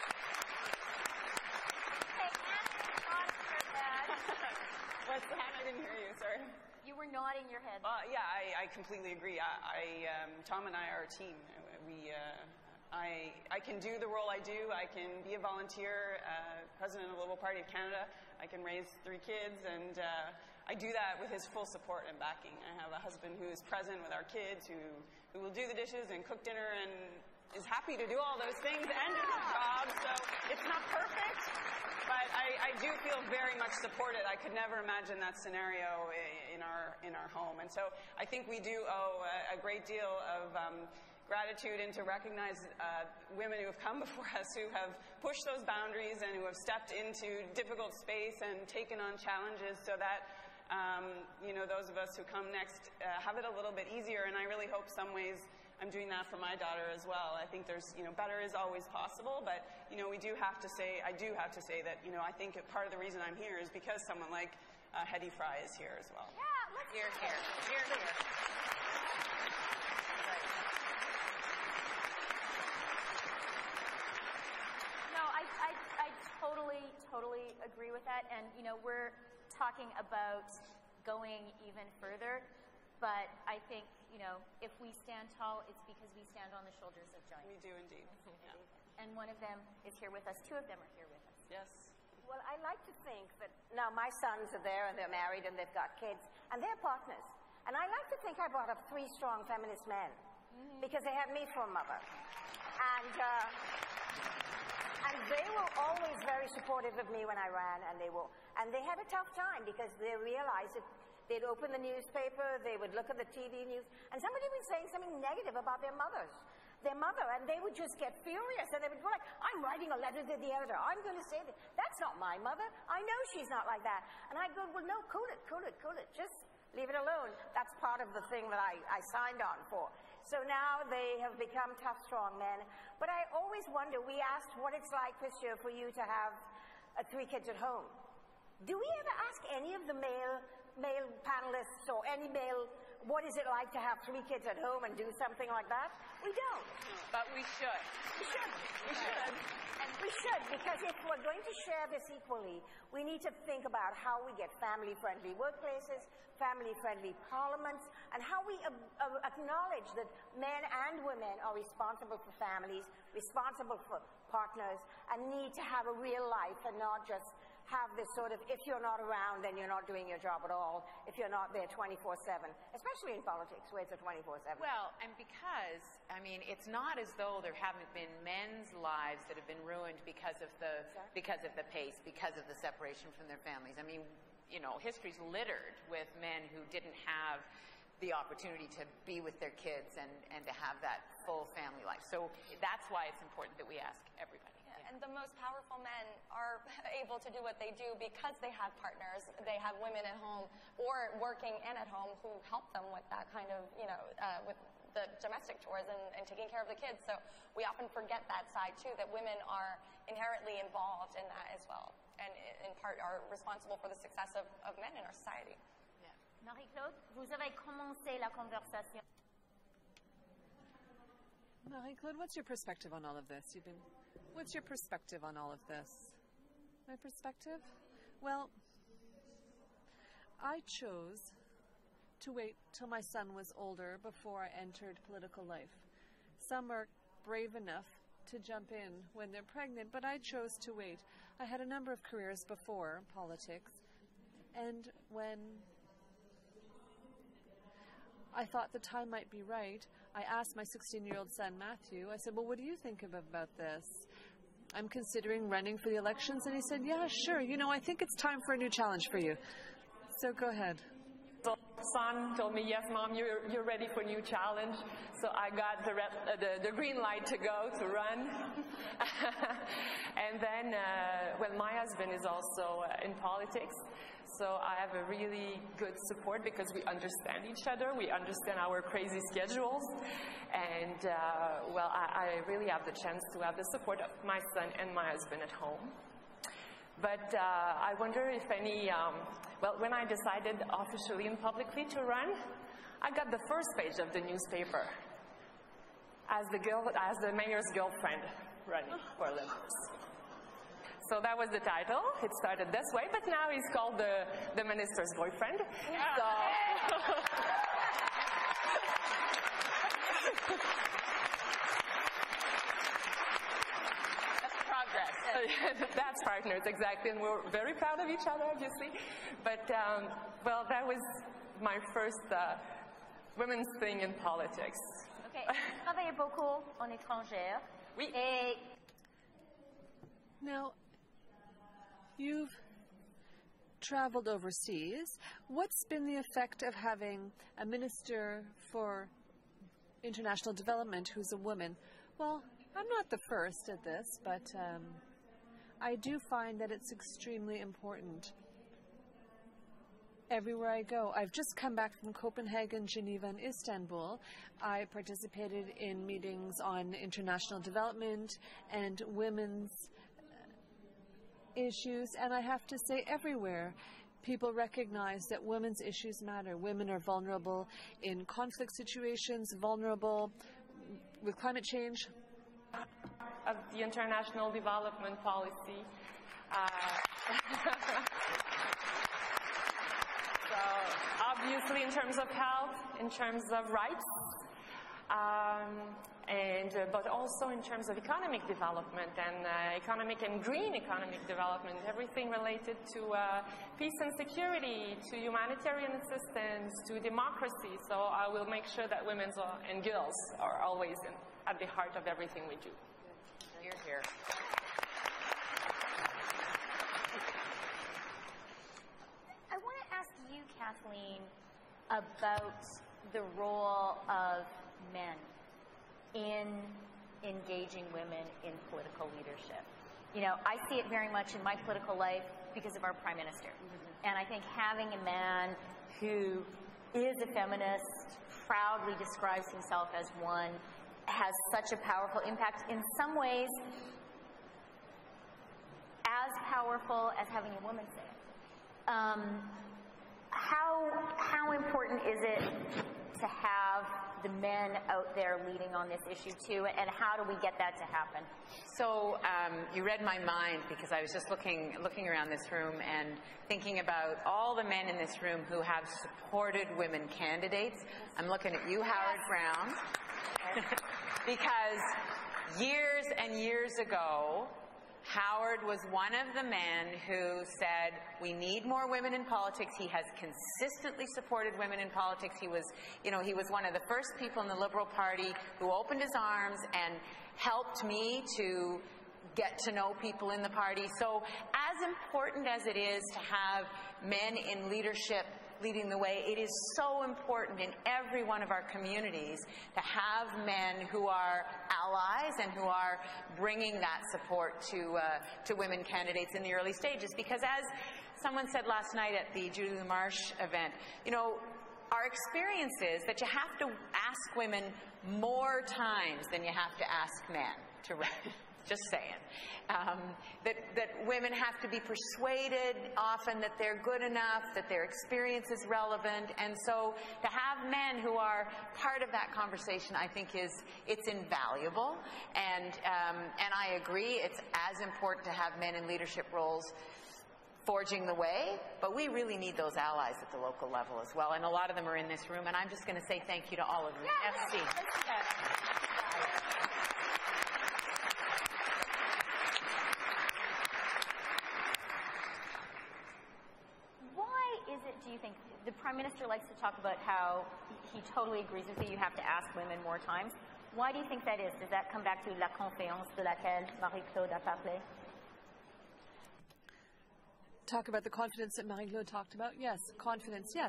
Hey, Anne, what's that? I didn't hear you, sorry. You were nodding your head. Uh, yeah, I, I completely agree. I, I um, Tom and I are a team. We, uh, I, I can do the role I do. I can be a volunteer, uh, president of the Liberal Party of Canada. I can raise three kids, and uh, I do that with his full support and backing. I have a husband who is present with our kids, who, who will do the dishes and cook dinner and is happy to do all those things and do his job. So it's not perfect, but I, I do feel very much supported. I could never imagine that scenario in our, in our home. And so I think we do owe a, a great deal of um, gratitude and to recognize uh, women who have come before us, who have pushed those boundaries and who have stepped into difficult space and taken on challenges so that Um, you know, those of us who come next uh, have it a little bit easier, and I really hope some ways I'm doing that for my daughter as well. I think there's, you know, better is always possible, but, you know, we do have to say, I do have to say that, you know, I think part of the reason I'm here is because someone like uh, Hetty Fry is here as well. Yeah, let's Here, here, here, here. Right. No, I, I, I totally, totally agree with that, and, you know, we're talking about going even further, but I think, you know, if we stand tall, it's because we stand on the shoulders of giants. We do indeed. Mm-hmm. Yeah. And one of them is here with us. Two of them are here with us. Yes. Well, I like to think that now my sons are there and they're married and they've got kids and they're partners. And I like to think I brought up three strong feminist men mm-hmm. because they had me for a mother. And, uh, and they were always very supportive of me when I ran, and they were, and they had a tough time because they realized that they'd open the newspaper, they would look at the T V news, and somebody was saying something negative about their mothers, their mother, and they would just get furious, and they would go like, I'm writing a letter to the editor, I'm going to say that. That's not my mother. I know she's not like that. And I'd go, well, no, cool it, cool it, cool it. Just leave it alone. That's part of the thing that I, I signed on for. So now they have become tough, strong men. But I always wonder, we asked what it's like, Christian, for you to have uh, three kids at home. Do we ever ask any of the male, male panelists or any male, what is it like to have three kids at home and do something like that? We don't. But we should. We should. We should. And we should, because if we're going to share this equally, we need to think about how we get family-friendly workplaces, family-friendly parliaments, and how we uh, uh, acknowledge that men and women are responsible for families, responsible for partners, and need to have a real life and not just have this sort of, if you're not around, then you're not doing your job at all, if you're not there twenty-four seven, especially in politics, where it's a twenty-four seven. Well, and because, I mean, it's not as though there haven't been men's lives that have been ruined because of the, exactly. because of the pace, because of the separation from their families. I mean, you know, history's littered with men who didn't have the opportunity to be with their kids and, and to have that full family life. So that's why it's important that we ask everybody. And the most powerful men are able to do what they do because they have partners, they have women at home or working and at home who help them with that kind of, you know, uh, with the domestic chores and, and taking care of the kids. So we often forget that side too, that women are inherently involved in that as well, and in part are responsible for the success of, of men in our society. Yeah. Marie-Claude, vous avez commencé la conversation. Marie-Claude, what's your perspective on all of this? You've been... What's your perspective on all of this? My perspective? Well, I chose to wait till my son was older before I entered political life. Some are brave enough to jump in when they're pregnant, but I chose to wait. I had a number of careers before politics, and when I thought the time might be right, I asked my sixteen-year-old son, Matthew, I said, well, what do you think of, about this? I'm considering running for the elections. And he said, yeah, sure. You know, I think it's time for a new challenge for you. So go ahead. So son told me, yes, Mom, you're, you're ready for a new challenge. So I got the, red, uh, the, the green light to go, to run. And then, uh, well, my husband is also uh, in politics. So I have a really good support because we understand each other. We understand our crazy schedules. And, uh, well, I, I really have the chance to have the support of my son and my husband at home. But uh, I wonder if any, um, well, when I decided officially and publicly to run, I got the first page of the newspaper as the, girl, as the mayor's girlfriend running for Liberals. So that was the title. It started this way, but now he's called the, the minister's boyfriend. Yeah. So that's progress. That's partners, exactly. And we're very proud of each other, obviously. But, um, well, that was my first uh, women's thing in politics. Okay. Vous travaillez beaucoup en étrangère. Oui. Et now, you've traveled overseas. What's been the effect of having a minister for international development who's a woman? Well, I'm not the first at this, but um, I do find that it's extremely important. Everywhere I go. I've just come back from Copenhagen, Geneva, and Istanbul. I participated in meetings on international development and women's issues, and I have to say everywhere people recognize that women's issues matter. Women are vulnerable in conflict situations, vulnerable with climate change. Of the international development policy. Uh, so obviously in terms of health, in terms of rights, um, and uh, but also in terms of economic development and uh, economic and green economic development, everything related to uh, peace and security, to humanitarian assistance, to democracy. So I will make sure that women and girls are always in, at the heart of everything we do. You're here. I want to ask you, Kathleen, about the role of men in engaging women in political leadership. You know, I see it very much in my political life because of our Prime Minister. Mm-hmm. And I think having a man who is a feminist, proudly describes himself as one, has such a powerful impact. In some ways, as powerful as having a woman say it. Um, how, how important is it to have the men out there leading on this issue too, and how do we get that to happen? So um, you read my mind, because I was just looking looking around this room and thinking about all the men in this room who have supported women candidates. I'm looking at you, Howard Brown, because years and years ago, Howard was one of the men who said, we need more women in politics. He has consistently supported women in politics. He was, you know, he was one of the first people in the Liberal Party who opened his arms and helped me to get to know people in the party. So as important as it is to have men in leadership leading the way, it is so important in every one of our communities to have men who are allies and who are bringing that support to uh, to women candidates in the early stages. Because as someone said last night at the Judy LaMarche event, you know, our experience is that you have to ask women more times than you have to ask men to run. Just saying. Um, that, that women have to be persuaded often that they're good enough, that their experience is relevant, and so to have men who are part of that conversation, I think is, it's invaluable, and, um, and I agree, it's as important to have men in leadership roles forging the way, but we really need those allies at the local level as well, and a lot of them are in this room, and I'm just going to say thank you to all of you. Yeah, Merci. Is it, do you think, the Prime Minister likes to talk about how he totally agrees with you, you have to ask women more times. Why do you think that is? Does that come back to la confiance de laquelle Marie-Claude a parlé? Talk about the confidence that Marie-Claude talked about? Yes. Confidence, yes.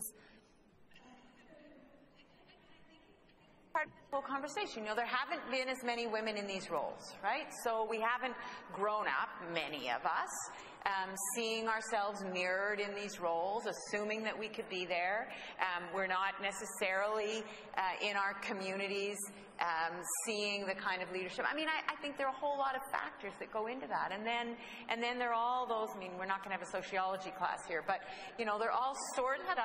Part of the whole conversation. You know, there haven't been as many women in these roles, right? So we haven't grown up, many of us, um, seeing ourselves mirrored in these roles, assuming that we could be there. Um, we're not necessarily uh, in our communities um, seeing the kind of leadership. I mean, I, I think there are a whole lot of factors that go into that. And then, and then there are all those, I mean, we're not going to have a sociology class here, but, you know, there are all sorts of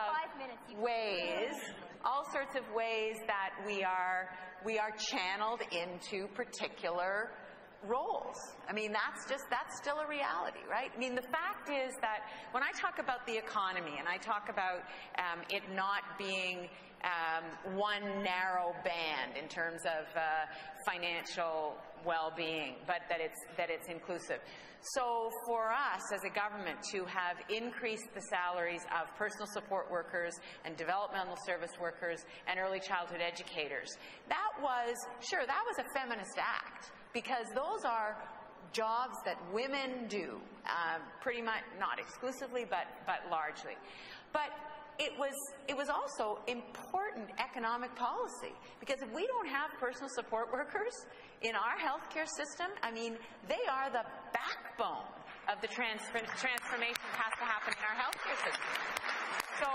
ways, all sorts of ways that we are, we are channeled into particular roles. I mean, that's just, that's still a reality, right? I mean, the fact is that when I talk about the economy and I talk about um, it not being um, one narrow band in terms of uh, financial well-being, but that it's, that it's inclusive. So for us as a government to have increased the salaries of personal support workers and developmental service workers and early childhood educators, that was, sure, that was a feminist act, because those are jobs that women do, uh, pretty much, not exclusively, but, but largely. But it was, it was also important economic policy, because if we don't have personal support workers in our healthcare system, I mean, they are the backbone of the transfer transformation that has to happen in our healthcare system. So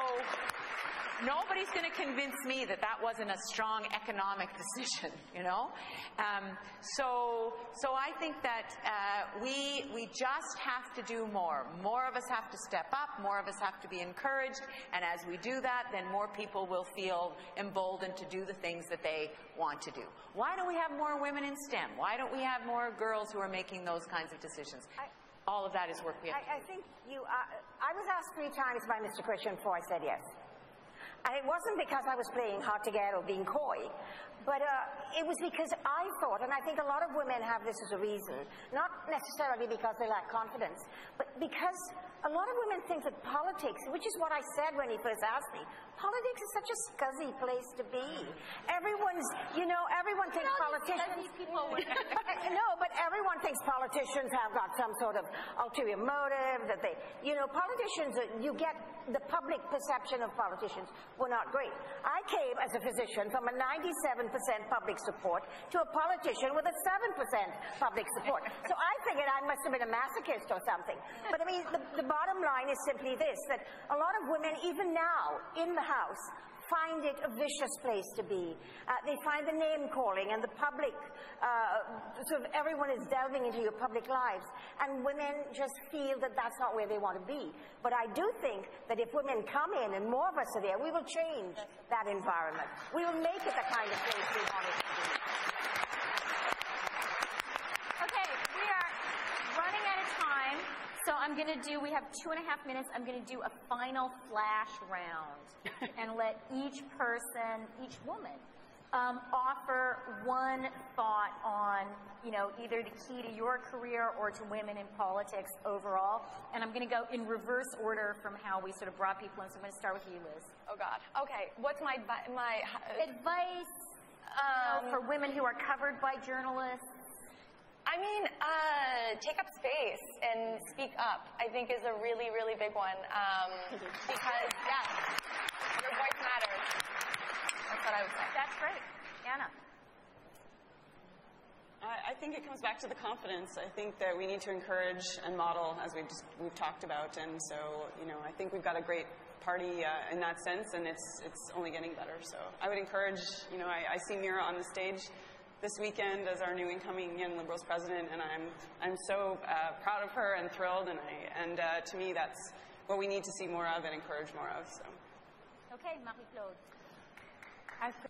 nobody's going to convince me that that wasn't a strong economic decision, you know? Um, so, so I think that uh, we, we just have to do more. More of us have to step up, more of us have to be encouraged, and as we do that, then more people will feel emboldened to do the things that they want to do. Why don't we have more women in STEM? Why don't we have more girls who are making those kinds of decisions? I, All of that is work we have to I, I think you, uh, I was asked three times by Mister Christian before I said yes. And it wasn't because I was playing hard to get or being coy, but uh, it was because I thought, and I think a lot of women have this as a reason, not necessarily because they lack confidence, but because a lot of women think that politics, which is what I said when he first asked me, politics is such a scuzzy place to be. Everyone's, you know, everyone thinks politicians... No, but everyone thinks politicians have got some sort of ulterior motive, that they, you know, politicians, you get the public perception of politicians were not great. I came as a physician from a ninety-seven percent public support to a politician with a seven percent public support. So I figured I must have been a masochist or something. But I mean, the, the bottom line is simply this, that a lot of women, even now, in the House, find it a vicious place to be. Uh, they find the name-calling and the public, uh, sort of everyone is delving into your public lives. And women just feel that that's not where they want to be. But I do think that if women come in and more of us are there, we will change that environment. We will make it the kind of place we want it to be. Okay, we are running out of time. So I'm going to do, we have two and a half minutes, I'm going to do a final flash round and let each person, each woman, um, offer one thought on, you know, either the key to your career or to women in politics overall. And I'm going to go in reverse order from how we sort of brought people in. So I'm going to start with you, Liz. Oh, God. Okay, what's my, my advice um, you know, for women who are covered by journalists? I mean, uh, take up space and speak up, I think, is a really, really big one. Um, because, yeah, your voice matters. That's what I would say. That's great. Anna? I think it comes back to the confidence. I think that we need to encourage and model, as we've, just, we've talked about. And so, you know, I think we've got a great party uh, in that sense, and it's, it's only getting better. So I would encourage, you know, I, I see Mira on the stage this weekend as our new incoming Young Liberals president, and I'm I'm so uh, proud of her and thrilled, and I and uh, to me that's what we need to see more of and encourage more of. So. Okay, Marie-Claude. I, th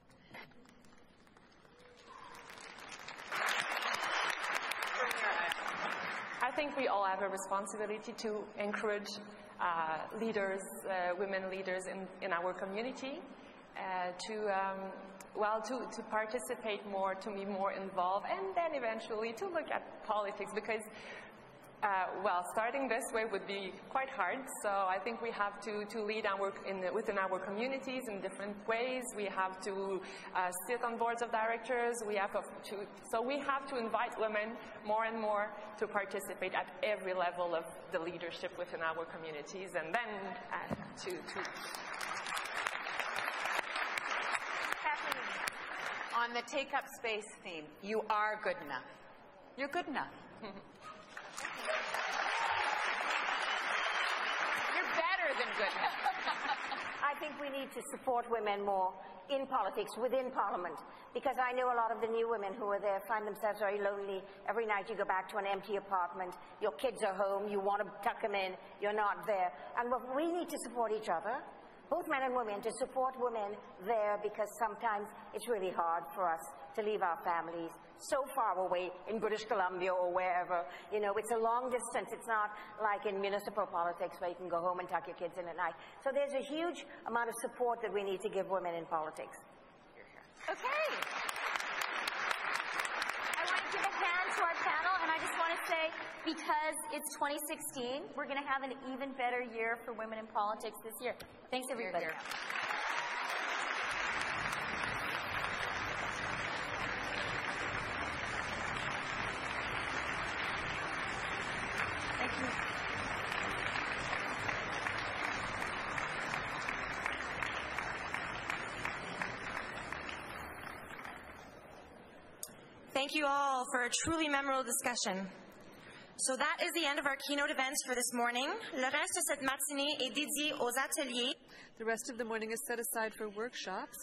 I think we all have a responsibility to encourage uh, leaders, uh, women leaders in, in our community, uh, to um, well, to, to participate more, to be more involved, and then eventually to look at politics, because, uh, well, starting this way would be quite hard. So I think we have to, to lead our, in the, within our communities in different ways. We have to uh, sit on boards of directors. We have to, so we have to invite women more and more to participate at every level of the leadership within our communities, and then uh, to, to on the take-up space theme, you are good enough. You're good enough. You're better than good enough. I think we need to support women more in politics, within Parliament, because I know a lot of the new women who are there find themselves very lonely. Every night you go back to an empty apartment, your kids are home, you want to tuck them in, you're not there. And we need to support each other, both men and women, to support women there, because sometimes it's really hard for us to leave our families so far away in British Columbia or wherever. You know, it's a long distance. It's not like in municipal politics where you can go home and tuck your kids in at night. So there's a huge amount of support that we need to give women in politics. Okay. I want to give a hand to our panel, and I just want to say, because it's twenty sixteen, we're going to have an even better year for women in politics this year. Thanks, everybody. Here, here. Thank you. Thank you all for a truly memorable discussion. So that is the end of our keynote events for this morning. Le reste de cette matinée est dédié aux ateliers. The rest of the morning is set aside for workshops.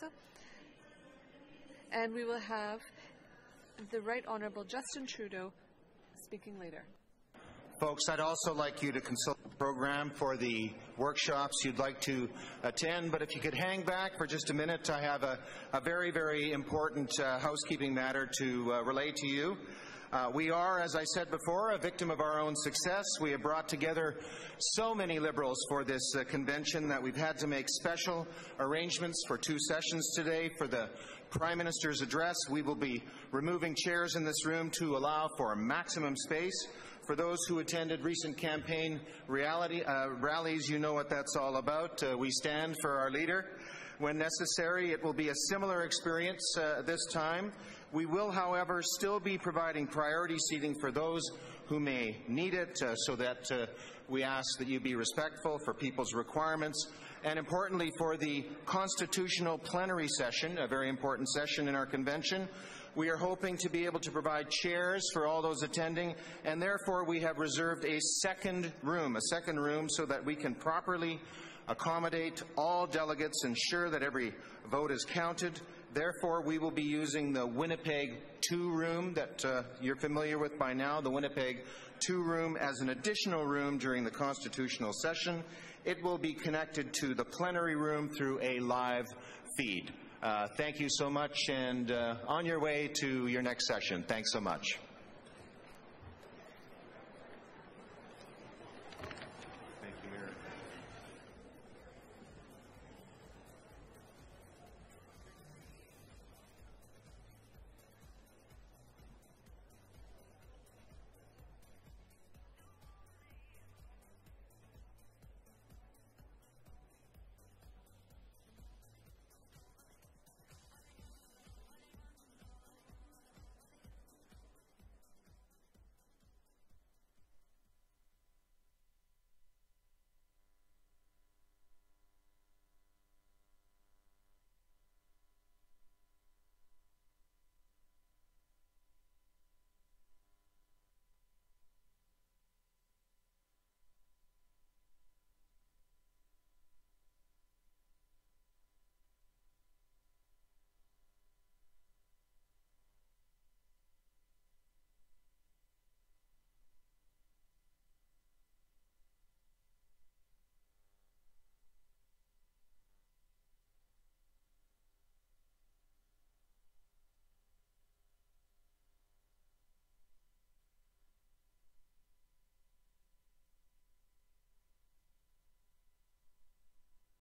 And we will have the Right Honourable Justin Trudeau speaking later. Folks, I'd also like you to consult the program for the workshops you'd like to attend, but if you could hang back for just a minute, I have a, a very, very important uh, housekeeping matter to uh, relay to you. Uh, we are, as I said before, a victim of our own success. We have brought together so many Liberals for this uh, convention that we've had to make special arrangements for two sessions today. For the Prime Minister's address, we will be removing chairs in this room to allow for maximum space. For those who attended recent campaign reality, uh, rallies, you know what that's all about. Uh, we stand for our leader. When necessary, it will be a similar experience uh, this time. We will, however, still be providing priority seating for those who may need it, uh, so that uh, we ask that you be respectful for people's requirements. And importantly, for the constitutional plenary session, a very important session in our convention, we are hoping to be able to provide chairs for all those attending, and therefore we have reserved a second room, a second room so that we can properly accommodate all delegates, ensure that every vote is counted. Therefore, we will be using the Winnipeg two room that uh, you're familiar with by now, the Winnipeg two room as an additional room during the constitutional session. It will be connected to the plenary room through a live feed. Uh, thank you so much, and uh, on your way to your next session. Thanks so much.